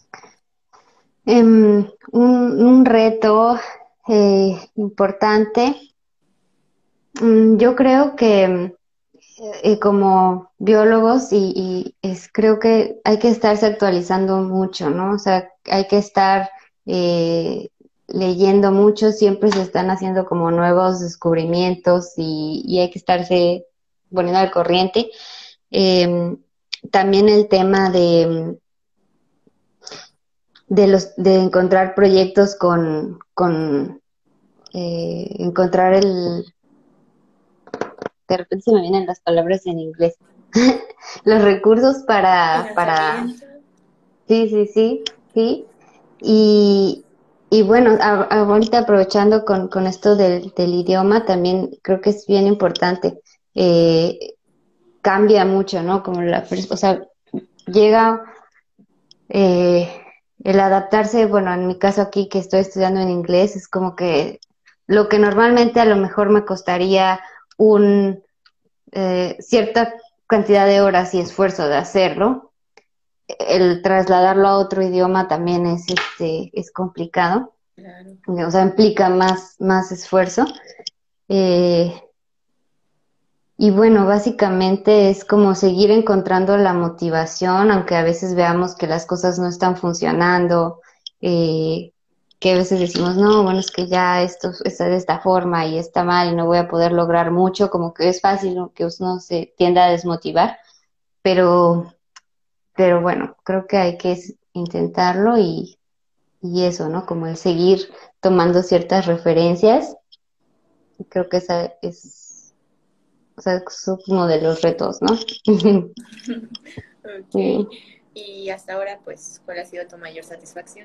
Speaker 2: Em, un, un reto eh, importante. Mm, yo creo que eh, como biólogos y, y es, creo que hay que estarse actualizando mucho, ¿no? O sea, hay que estar eh, leyendo mucho, siempre se están haciendo como nuevos descubrimientos y, y hay que estarse poniendo al corriente. Em, También el tema de de los de encontrar proyectos con, con eh, encontrar el de repente se me vienen las palabras en inglés los recursos para para
Speaker 1: Financiamiento.
Speaker 2: sí sí sí sí y y bueno a- a- ahorita aprovechando con, con esto del, del idioma también creo que es bien importante eh, cambia mucho no como la pers- o sea llega eh, el adaptarse, bueno, en mi caso aquí que estoy estudiando en inglés, es como que lo que normalmente a lo mejor me costaría un eh, cierta cantidad de horas y esfuerzo de hacerlo, el trasladarlo a otro idioma también es este es complicado,
Speaker 1: Claro.
Speaker 2: o sea, implica más, más esfuerzo. Eh, y bueno, básicamente es como seguir encontrando la motivación, aunque a veces veamos que las cosas no están funcionando, eh, que a veces decimos, no, bueno, es que ya esto está de esta forma y está mal y no voy a poder lograr mucho, como que es fácil, ¿no?, que uno se tienda a desmotivar, pero, pero bueno, creo que hay que s- intentarlo y, y eso, ¿no? Como el seguir tomando ciertas referencias, creo que esa es, o sea, es uno de los retos, ¿no?
Speaker 1: Ok.
Speaker 2: Sí.
Speaker 1: Y hasta ahora, pues, ¿cuál ha sido tu mayor satisfacción?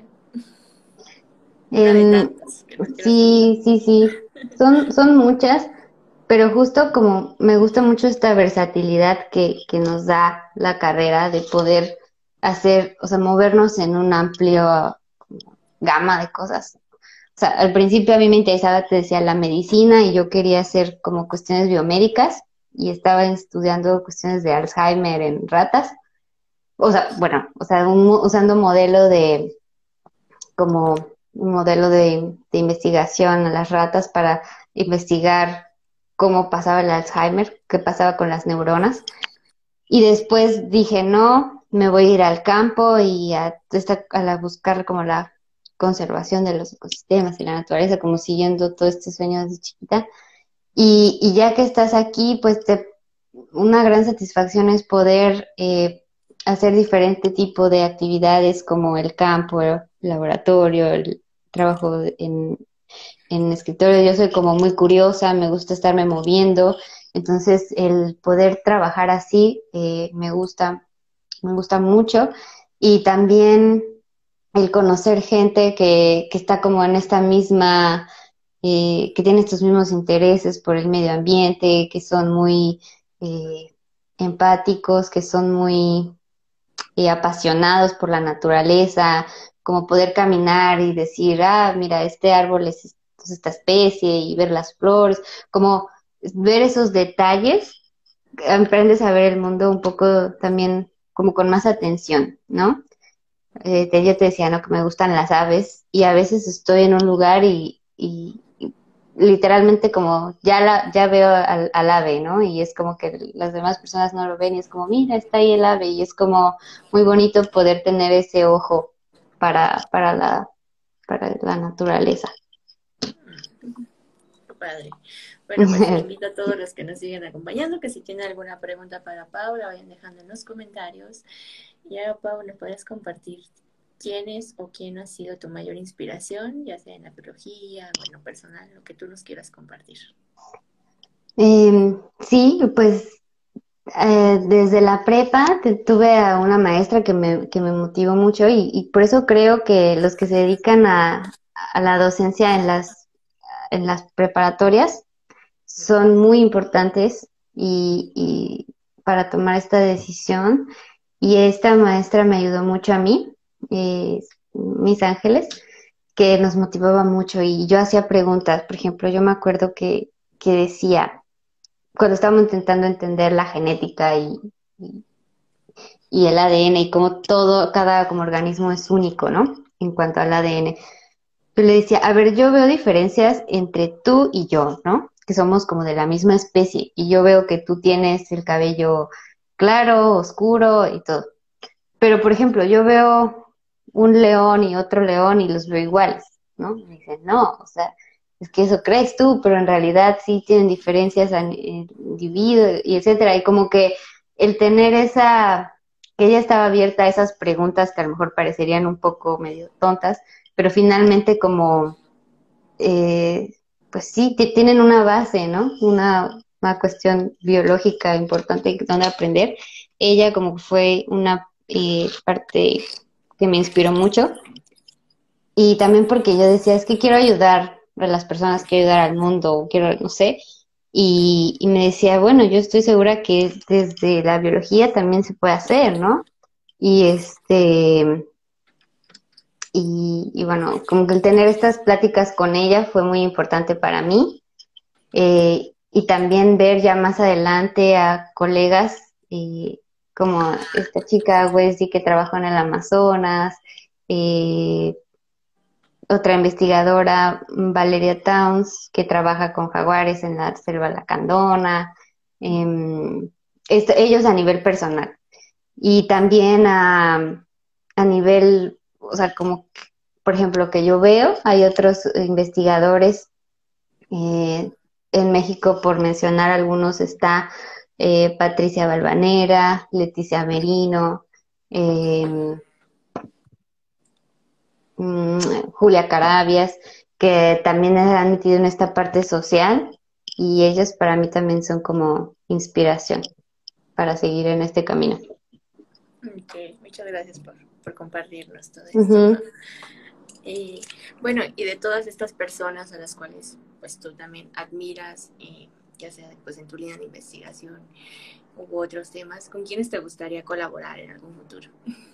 Speaker 1: Una de
Speaker 2: Em,
Speaker 1: tantas que nos quieras contar.
Speaker 2: sí, sí, sí, son, son muchas, pero justo como me gusta mucho esta versatilidad que, que nos da la carrera de poder hacer, o sea, movernos en un amplio gama de cosas. O sea, al principio a mí me interesaba, te decía, la medicina y yo quería hacer como cuestiones biomédicas y estaba estudiando cuestiones de Alzheimer en ratas. O sea, bueno, o sea, un- usando modelo de como un modelo de, de investigación a las ratas para investigar cómo pasaba el Alzheimer, qué pasaba con las neuronas. Y después dije, no, me voy a ir al campo y a, esta- a la- buscar como la conservación de los ecosistemas y la naturaleza, como siguiendo todo este sueño desde chiquita. Y, y ya que estás aquí, pues te, una gran satisfacción es poder eh, hacer diferente tipo de actividades como el campo, el laboratorio, el trabajo en, en escritorio. Yo soy como muy curiosa, me gusta estarme moviendo, entonces el poder trabajar así eh, me gusta, me gusta mucho. Y también el conocer gente que, que está como en esta misma eh, que tienen estos mismos intereses por el medio ambiente, que son muy eh, empáticos, que son muy eh, apasionados por la naturaleza, como poder caminar y decir, ah, mira, este árbol es, es esta especie y ver las flores, como ver esos detalles, aprendes a ver el mundo un poco también como con más atención, ¿no? Eh, te, yo te decía, ¿no? Que me gustan las aves y a veces estoy en un lugar y, y, y literalmente como ya la, ya veo al, al ave, ¿no? Y es como que las demás personas no lo ven y es como, mira, está ahí el ave y es como muy bonito poder tener ese ojo para, para la, para la naturaleza.
Speaker 1: Qué padre. Bueno, pues invito a todos los que nos siguen acompañando que si tienen alguna pregunta para Paula, vayan dejando en los comentarios. Y ahora, Paula, ¿puedes compartir quién es o quién ha sido tu mayor inspiración, ya sea en la biología o en lo personal, lo que tú nos quieras compartir?
Speaker 2: Eh, sí, pues eh, desde la prepa te- tuve a una maestra que me, que me motivó mucho y, y por eso creo que los que se dedican a, a la docencia en las, en las preparatorias son muy importantes y, y para tomar esta decisión. Y esta maestra me ayudó mucho a mí, eh, Mis Ángeles, que nos motivaba mucho y yo hacía preguntas. Por ejemplo, yo me acuerdo que, que decía, cuando estábamos intentando entender la genética y, y, y el A D N y cómo todo, cada como organismo es único, ¿no? En cuanto al A D N. Yo le decía, a ver, yo veo diferencias entre tú y yo, ¿no? Que somos como de la misma especie y yo veo que tú tienes el cabello claro, oscuro y todo. Pero, por ejemplo, yo veo un león y otro león y los veo iguales, ¿no? Me dicen, no, o sea, es que eso crees tú, pero en realidad sí tienen diferencias en en individuo y etcétera. Y como que el tener esa, que ella estaba abierta a esas preguntas que a lo mejor parecerían un poco medio tontas, pero finalmente como, eh, pues sí, ti- tienen una base, ¿no? Una, una cuestión biológica importante donde aprender. Ella como que fue una eh, parte que me inspiró mucho y también porque yo decía, es que quiero ayudar a las personas, quiero ayudar al mundo, quiero, no sé, y, y me decía, bueno, yo estoy segura que desde la biología también se puede hacer, ¿no? Y este, y, y bueno, como que el tener estas pláticas con ella fue muy importante para mí. Eh, y también ver ya más adelante a colegas eh, como esta chica Wesley que trabaja en el Amazonas, eh, otra investigadora, Valeria Towns, que trabaja con jaguares en la selva lacandona, em, esto- ellos a nivel personal. Y también a, a nivel, o sea, como, por ejemplo, que yo veo, hay otros investigadores eh, en México, por mencionar algunos, está eh, Patricia Balvanera, Leticia Merino, em, mm, Julia Carabias, que también han metido en esta parte social y ellos para mí también son como inspiración para seguir en este camino.
Speaker 1: Ok, muchas gracias por, por compartirnos todo esto, ¿no?
Speaker 2: Ujú.
Speaker 1: Y bueno, y de todas estas personas a las cuales pues tú también admiras, eh, ya sea pues en tu línea de investigación u otros temas, ¿con quiénes te gustaría colaborar en algún futuro?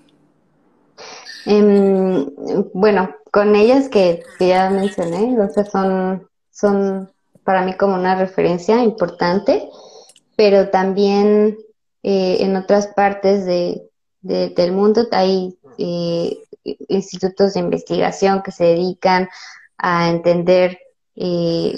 Speaker 2: Em, bueno, con ellas que, que ya mencioné, o sea, son, son para mí como una referencia importante, pero también eh, en otras partes de, de- del mundo hay eh, institutos de investigación que se dedican a entender eh,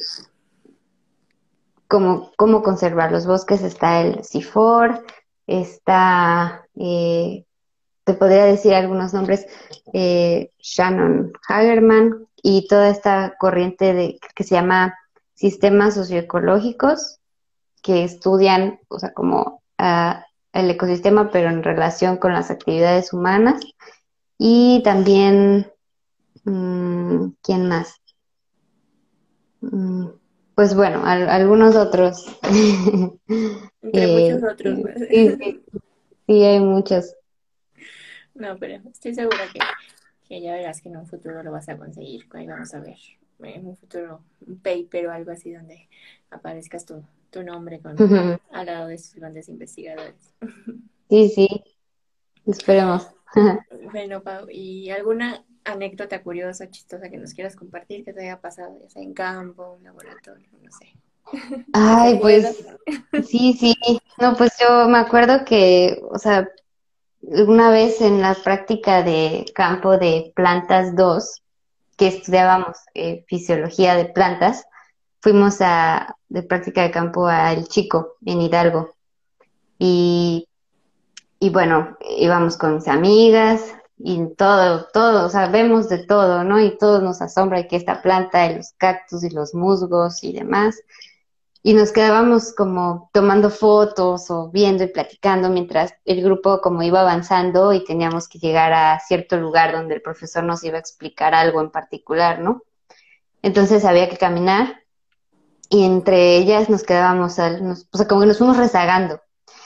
Speaker 2: cómo, cómo conservar los bosques. Está el CIFOR, está, eh, te podría decir algunos nombres, eh, Shannon Hagerman y toda esta corriente de, que se llama sistemas socioecológicos que estudian, o sea, como uh, el ecosistema, pero en relación con las actividades humanas. Y también, mmm, ¿quién más? Mm, pues bueno, al- algunos otros.
Speaker 1: Entre muchos
Speaker 2: Eh,
Speaker 1: otros,
Speaker 2: sí,
Speaker 1: pues.
Speaker 2: sí, sí, hay muchos.
Speaker 1: No, pero estoy segura que, que ya verás que en un futuro lo vas a conseguir. Ahí vamos a ver en un futuro un paper o algo así donde aparezcas tu, tu nombre con, al lado de estos grandes investigadores.
Speaker 2: Sí, sí, esperemos.
Speaker 1: Bueno, Pau, ¿y alguna anécdota curiosa, chistosa que nos quieras compartir que te haya pasado, ya sea en campo, en laboratorio, no sé? ¿Que te
Speaker 2: Ay,
Speaker 1: acuerdas?
Speaker 2: pues sí, sí. No, pues yo me acuerdo que, o sea, una vez en la práctica de campo de plantas dos que estudiábamos eh, fisiología de plantas, fuimos a, de práctica de campo a El Chico, en Hidalgo. Y, y bueno, íbamos con mis amigas y todo, todo, o sea, vemos de todo, ¿no? Y todo nos asombra y que esta planta, y los cactus y los musgos y demás. Y nos quedábamos como tomando fotos o viendo y platicando mientras el grupo como iba avanzando y teníamos que llegar a cierto lugar donde el profesor nos iba a explicar algo en particular, ¿no? Entonces había que caminar y entre ellas nos quedábamos, al, nos, o sea, como que nos fuimos rezagando.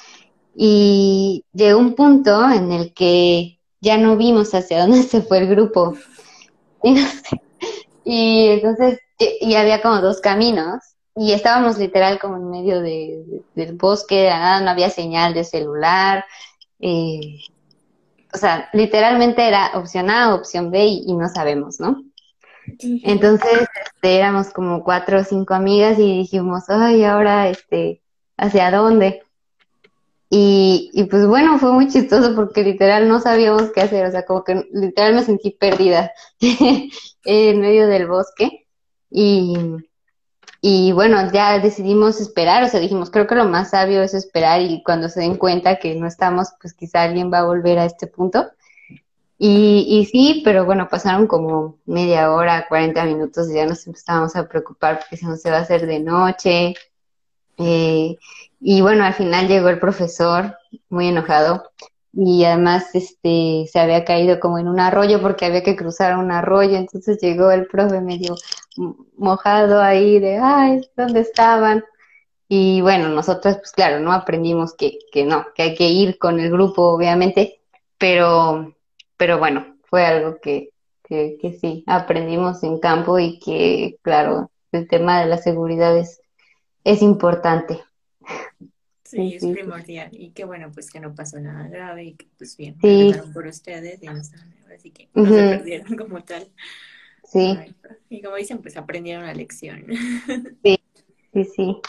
Speaker 2: Y llegó un punto en el que ya no vimos hacia dónde se fue el grupo. Y, no sé, y entonces, y, y había como dos caminos. Y estábamos literal como en medio de, de- del bosque, de la nada, no había señal de celular. eh, o sea, literalmente era opción A, opción B y, y no sabemos, ¿no? Entonces, este, éramos como cuatro o cinco amigas y dijimos, ay, ahora, este, ¿hacia dónde? Y, y pues bueno, fue muy chistoso porque literal no sabíamos qué hacer, o sea, como que literal me sentí perdida en medio del bosque. Y, y bueno, ya decidimos esperar, o sea, dijimos, creo que lo más sabio es esperar y cuando se den cuenta que no estamos, pues quizá alguien va a volver a este punto. Y, y sí, pero bueno, pasaron como media hora, cuarenta minutos y ya nos empezábamos a preocupar porque si no se va a hacer de noche. Eh, y bueno, al final llegó el profesor muy enojado y además este se había caído como en un arroyo porque había que cruzar un arroyo, entonces llegó el profe medio m- mojado ahí de, ay, ¿dónde estaban? Y bueno, nosotros pues claro, no aprendimos que, que no, que hay que ir con el grupo obviamente, pero, pero bueno, fue algo que, que, que sí, aprendimos en campo y que claro, el tema de la seguridad es, es importante. Sí,
Speaker 1: Sí, es
Speaker 2: sí,
Speaker 1: primordial. Y qué bueno, pues que no pasó nada grave y que pues bien,
Speaker 2: sí,
Speaker 1: regresaron por ustedes y no estaban, así que no se
Speaker 2: ujú,
Speaker 1: perdieron como tal.
Speaker 2: sí,
Speaker 1: Ay, y como dicen, pues aprendieron la lección.
Speaker 2: sí, sí, sí.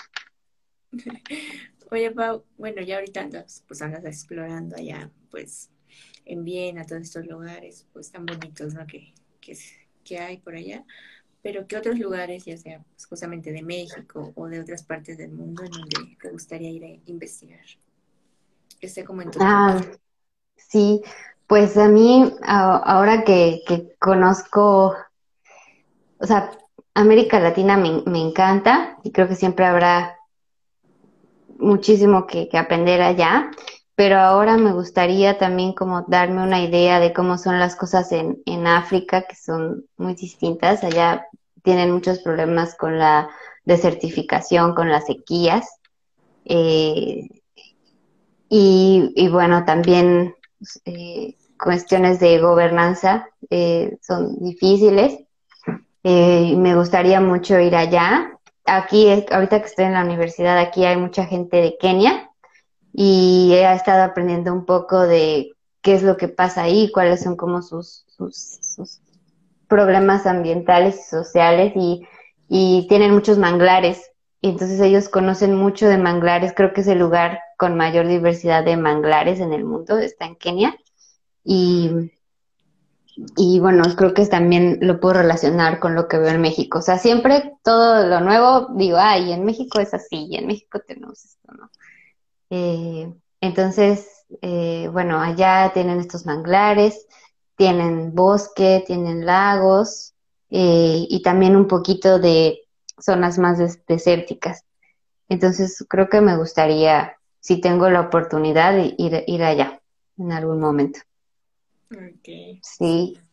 Speaker 1: Oye, Pau, bueno, ya ahorita andas, pues andas explorando allá, pues en Viena, todos estos lugares, pues tan bonitos, ¿no? Que, que, es- que hay por allá. Pero ¿qué otros lugares, ya sea pues, justamente de México o de otras partes del mundo, en donde te gustaría ir a investigar? Que esté como en tu top.
Speaker 2: Ah, sí, pues a mí a- ahora que, que conozco, o sea, América Latina me, me encanta y creo que siempre habrá muchísimo que, que aprender allá, pero ahora me gustaría también como darme una idea de cómo son las cosas en, en África, que son muy distintas. Allá tienen muchos problemas con la desertificación, con las sequías. eh, y, y bueno, también eh, cuestiones de gobernanza eh, son difíciles. Eh, me gustaría mucho ir allá. Aquí, eh, ahorita que estoy en la universidad, aquí hay mucha gente de Kenia y he estado aprendiendo un poco de qué es lo que pasa ahí, cuáles son como sus, sus, sus problemas ambientales y sociales y, y tienen muchos manglares. Y entonces ellos conocen mucho de manglares. Creo que es el lugar con mayor diversidad de manglares en el mundo, está en Kenia. Y, y bueno, creo que también lo puedo relacionar con lo que veo en México. O sea, siempre todo lo nuevo digo, ay, en México es así, y en México tenemos esto, ¿no? Eh, entonces, eh, bueno, allá tienen estos manglares, tienen bosque, tienen lagos eh, y también un poquito de zonas más des- desérticas. Entonces, creo que me gustaría, si tengo la oportunidad, de ir, ir allá en algún momento.
Speaker 1: Ok, sí.
Speaker 2: Sí,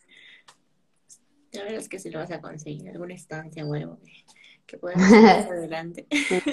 Speaker 1: La verdad es que sí lo vas a conseguir, alguna estancia o algo que, que puedas hacer más adelante.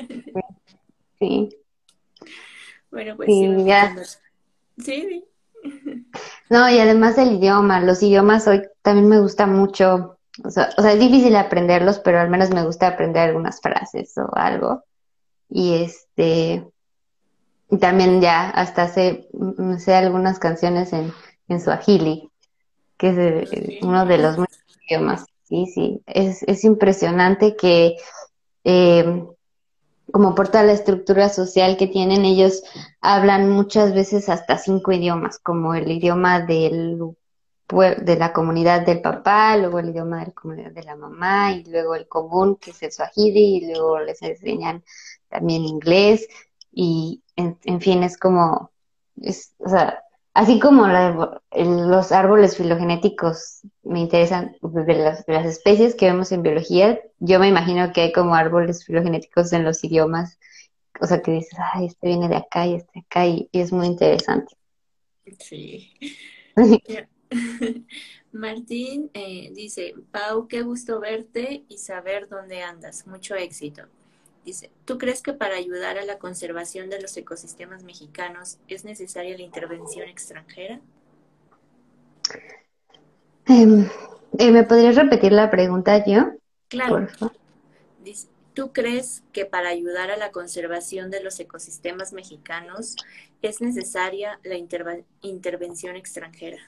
Speaker 2: sí,
Speaker 1: Bueno, pues sí,
Speaker 2: sí, ya.
Speaker 1: platicando. Sí,
Speaker 2: No, y además el idioma, los idiomas hoy también me gusta mucho, o sea, o sea, es difícil aprenderlos, pero al menos me gusta aprender algunas frases o algo. Y este, y también ya hasta sé, mm, sé algunas canciones en, en Swahili, que es eh, eh, uno de los
Speaker 1: sí.
Speaker 2: muchos idiomas. Sí, sí, es, es impresionante que eh, como por toda la estructura social que tienen, ellos hablan muchas veces hasta cinco idiomas, como el idioma del pue- de la comunidad del papá, luego el idioma de la comunidad de la mamá, y luego el común, que es el swahili, y luego les enseñan también inglés, y en, en fin, es como, es, o sea, así como la- el- los árboles filogenéticos me interesan de las, de las especies que vemos en biología, yo me imagino que hay como árboles filogenéticos en los idiomas, o sea, que dices, ay, este viene de acá y este de acá, y, y es muy interesante.
Speaker 1: Sí. Ya. Martín eh, dice, Pau, qué gusto verte y saber dónde andas. Mucho éxito. Dice, ¿tú crees que para ayudar a la conservación de los ecosistemas mexicanos es necesaria la intervención extranjera?
Speaker 2: Em, eh, ¿me podrías repetir la pregunta yo,
Speaker 1: Claro,
Speaker 2: por favor?
Speaker 1: dice, ¿tú crees que para ayudar a la conservación de los ecosistemas mexicanos es necesaria la interva- intervención extranjera?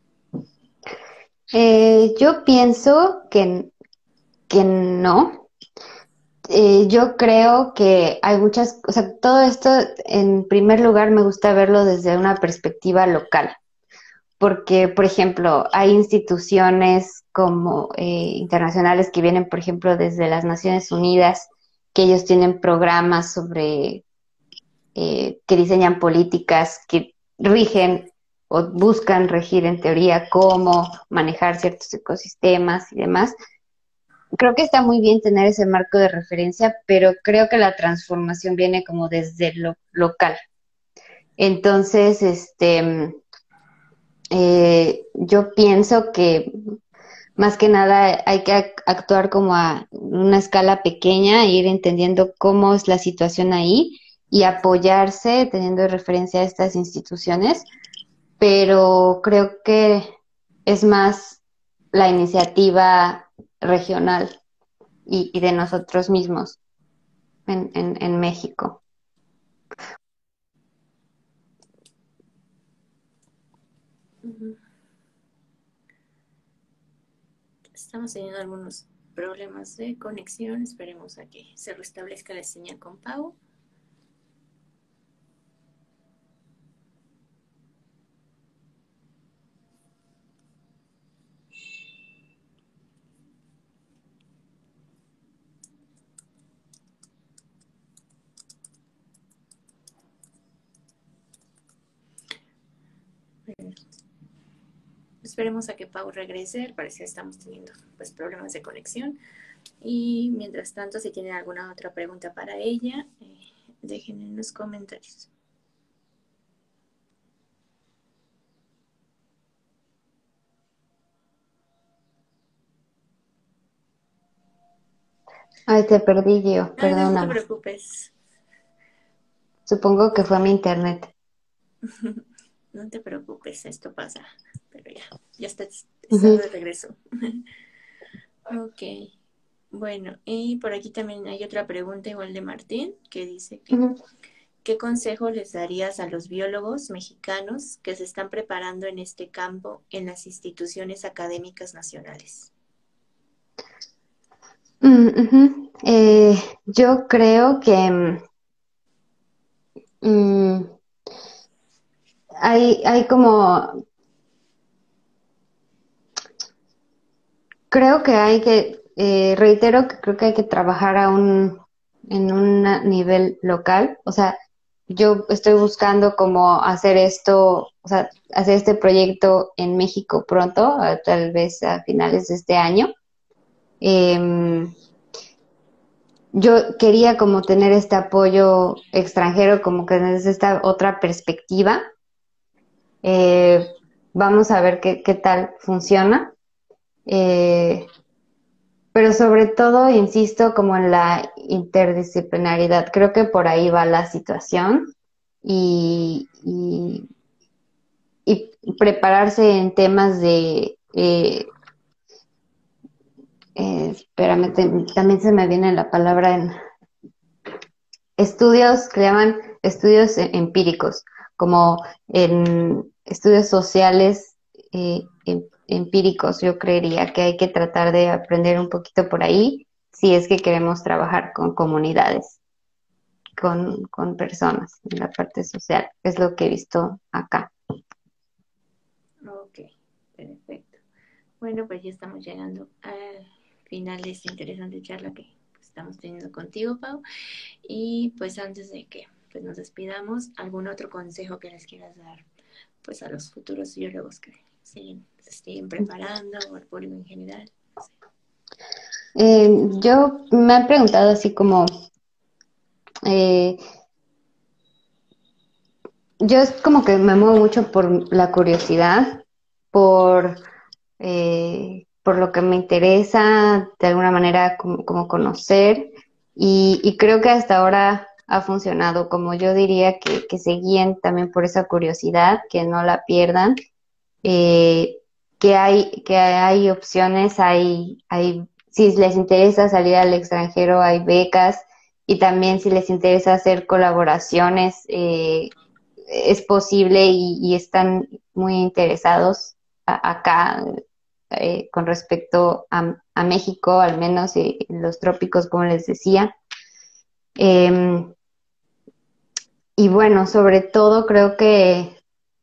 Speaker 2: Eh, yo pienso que, que no. Eh, yo creo que hay muchas, o sea, todo esto, en primer lugar, me gusta verlo desde una perspectiva local, porque, por ejemplo, hay instituciones como eh, internacionales que vienen, por ejemplo, desde las Naciones Unidas, que ellos tienen programas sobre eh, que diseñan políticas que rigen o buscan regir en teoría cómo manejar ciertos ecosistemas y demás. Creo que está muy bien tener ese marco de referencia, pero creo que la transformación viene como desde lo local. Entonces, este, eh, yo pienso que más que nada hay que ac- actuar como a una escala pequeña, e ir entendiendo cómo es la situación ahí y apoyarse teniendo referencia a estas instituciones, pero creo que es más la iniciativa regional y, y de nosotros mismos en, en, en México.
Speaker 1: Ujú. Estamos teniendo algunos problemas de conexión. Esperemos a que se restablezca la señal con Pau. esperemos a que Pau regrese. Al parecer estamos teniendo pues problemas de conexión. Y mientras tanto, si tienen alguna otra pregunta para ella, eh, dejen en los comentarios.
Speaker 2: Ay, te perdí, Gio,
Speaker 1: Ah, no, no te
Speaker 2: perdóname.
Speaker 1: preocupes.
Speaker 2: Supongo que fue mi internet.
Speaker 1: No te preocupes, esto pasa. Pero ya, ya está, está
Speaker 2: Ujú,
Speaker 1: de regreso. Ok. Bueno, y por aquí también hay otra pregunta igual de Martín, que dice que
Speaker 2: ujú.
Speaker 1: ¿qué consejo les darías a los biólogos mexicanos que se están preparando en este campo en las instituciones académicas nacionales?
Speaker 2: Mm, ujú. Eh, yo creo que mm, hay, hay como, creo que hay que, eh, reitero que creo que hay que trabajar a un, en un nivel local. O sea, yo estoy buscando como hacer esto, o sea, hacer este proyecto en México pronto, a- tal vez a finales de este año. Em, yo quería como tener este apoyo extranjero, como que desde esta otra perspectiva. Eh, Vamos a ver qué, qué tal funciona. Eh, pero sobre todo, insisto, como en la interdisciplinaridad. Creo que por ahí va la situación y, y, y prepararse en temas de, eh, eh, espérame, te- también se me viene la palabra en estudios que llaman estudios e- empíricos, como en estudios sociales eh, em- empíricos. Yo creería que hay que tratar de aprender un poquito por ahí si es que queremos trabajar con comunidades, con, con personas en la parte social. Es lo que he visto acá.
Speaker 1: Ok, perfecto. Bueno, pues ya estamos llegando al final de esta interesante charla que pues, estamos teniendo contigo, Pau. Y pues antes de que pues, nos despidamos, ¿algún otro consejo que les quieras dar pues a los futuros biólogos que siguen, se estén preparando o al público en general?
Speaker 2: Eh, yo me han preguntado así como, eh, yo es como que me muevo mucho por la curiosidad, por eh, por lo que me interesa, de alguna manera como, como conocer, y, y creo que hasta ahora ha funcionado. Como yo diría que, que se guíen también por esa curiosidad, que no la pierdan, eh, que hay, que hay opciones, hay, hay, si les interesa salir al extranjero, hay becas, y también si les interesa hacer colaboraciones, eh, es posible y, y están muy interesados a- acá eh, con respecto a, a México, al menos eh, en los trópicos, como les decía. Eh, y bueno, sobre todo creo que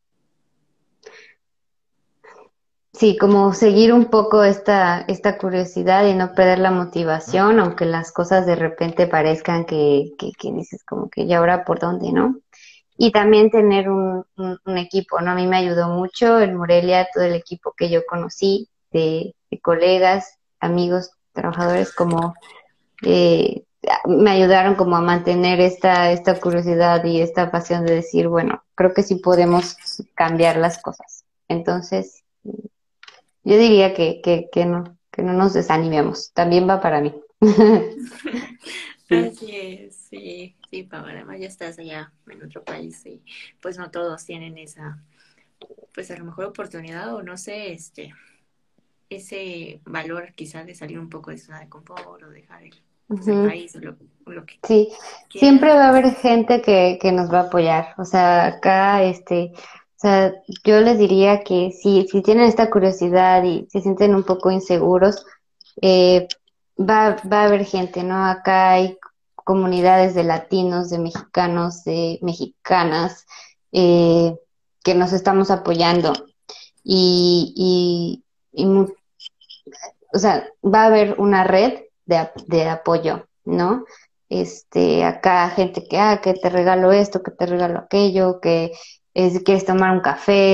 Speaker 2: sí, como seguir un poco esta, esta curiosidad y no perder la motivación, aunque las cosas de repente parezcan que, que, que dices como que ya ahora por dónde, ¿no? Y también tener un, un, un equipo, ¿no? A mí me ayudó mucho en Morelia, todo el equipo que yo conocí, de, de colegas, amigos, trabajadores, como eh, me ayudaron como a mantener esta, esta curiosidad y esta pasión de decir, bueno, creo que sí podemos cambiar las cosas. Entonces, yo diría que, que, que no, que no nos desanimemos. También va para mí. Sí.
Speaker 1: Así es, sí, sí, Pau, además ya estás allá en otro país y pues no todos tienen esa, pues a lo mejor oportunidad o no sé, este, ese valor quizás de salir un poco de su zona de confort o dejar el, pues, el
Speaker 2: Ujú.
Speaker 1: país o lo, o lo que
Speaker 2: Sí, siempre
Speaker 1: quieras.
Speaker 2: va a haber gente que, que nos va a apoyar. O sea, acá, este, o sea, yo les diría que si, si tienen esta curiosidad y se sienten un poco inseguros, eh, va, va a haber gente, ¿no? Acá hay comunidades de latinos, de mexicanos, de mexicanas, eh, que nos estamos apoyando. Y, y, y mu- o sea, va a haber una red de, ap- de apoyo, ¿no? Este, acá gente que, ah, que te regalo esto, que te regalo aquello, que eh, si quieres tomar un café,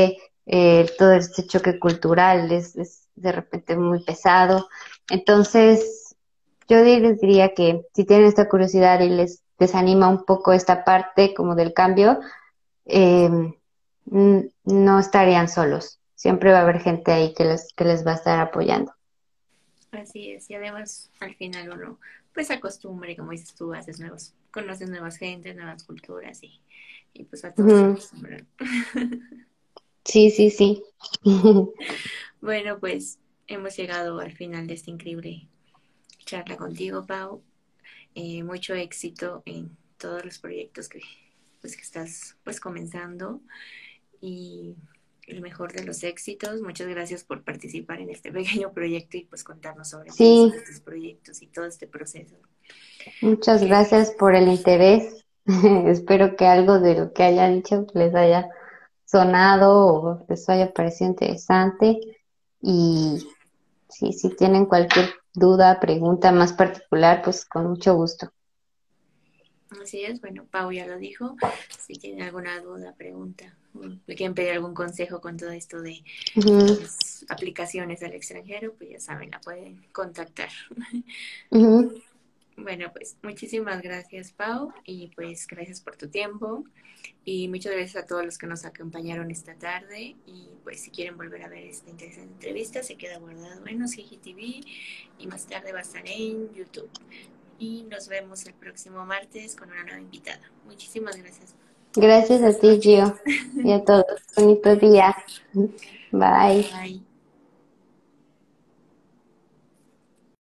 Speaker 2: eh, todo este choque cultural es, es de repente muy pesado. Entonces, yo les diría que si tienen esta curiosidad y les desanima un poco esta parte como del cambio, eh, n- no estarían solos. Siempre va a haber gente ahí que les, que les va a estar apoyando.
Speaker 1: Así es, y además al final uno pues se acostumbra y como dices tú, haces nuevos, conoces nuevas gentes, nuevas culturas y, y pues a todos se
Speaker 2: Ujú.
Speaker 1: acostumbran.
Speaker 2: Sí, sí, sí.
Speaker 1: Bueno, pues hemos llegado al final de esta increíble charla contigo, Pau. Eh, mucho éxito en todos los proyectos que, pues, que estás pues comenzando y el mejor de los éxitos. Muchas gracias por participar en este pequeño proyecto y pues contarnos sobre ti,
Speaker 2: Sí,
Speaker 1: sobre tus proyectos y todo este proceso.
Speaker 2: muchas
Speaker 1: Que,
Speaker 2: gracias por el interés. Espero que algo de lo que haya dicho les haya sonado o les haya parecido interesante. Y sí, si tienen cualquier duda, pregunta más particular, pues con mucho gusto.
Speaker 1: así es, bueno, Pau ya lo dijo. Si tienen alguna duda, pregunta, le quieren pedir algún consejo con todo esto de
Speaker 2: Ujú,
Speaker 1: las aplicaciones al extranjero, pues ya saben, la pueden contactar.
Speaker 2: ujú.
Speaker 1: Bueno, pues muchísimas gracias, Pau, y pues gracias por tu tiempo. Y muchas gracias a todos los que nos acompañaron esta tarde. Y pues si quieren volver a ver esta interesante entrevista, se queda guardado en los I G T V y más tarde va a estar en YouTube. Y nos vemos el próximo martes con una nueva invitada. Muchísimas gracias.
Speaker 2: Gracias a
Speaker 1: Buenas
Speaker 2: ti,
Speaker 1: noches.
Speaker 2: Gio, y a todos. Bonito día. Bye.
Speaker 1: Bye.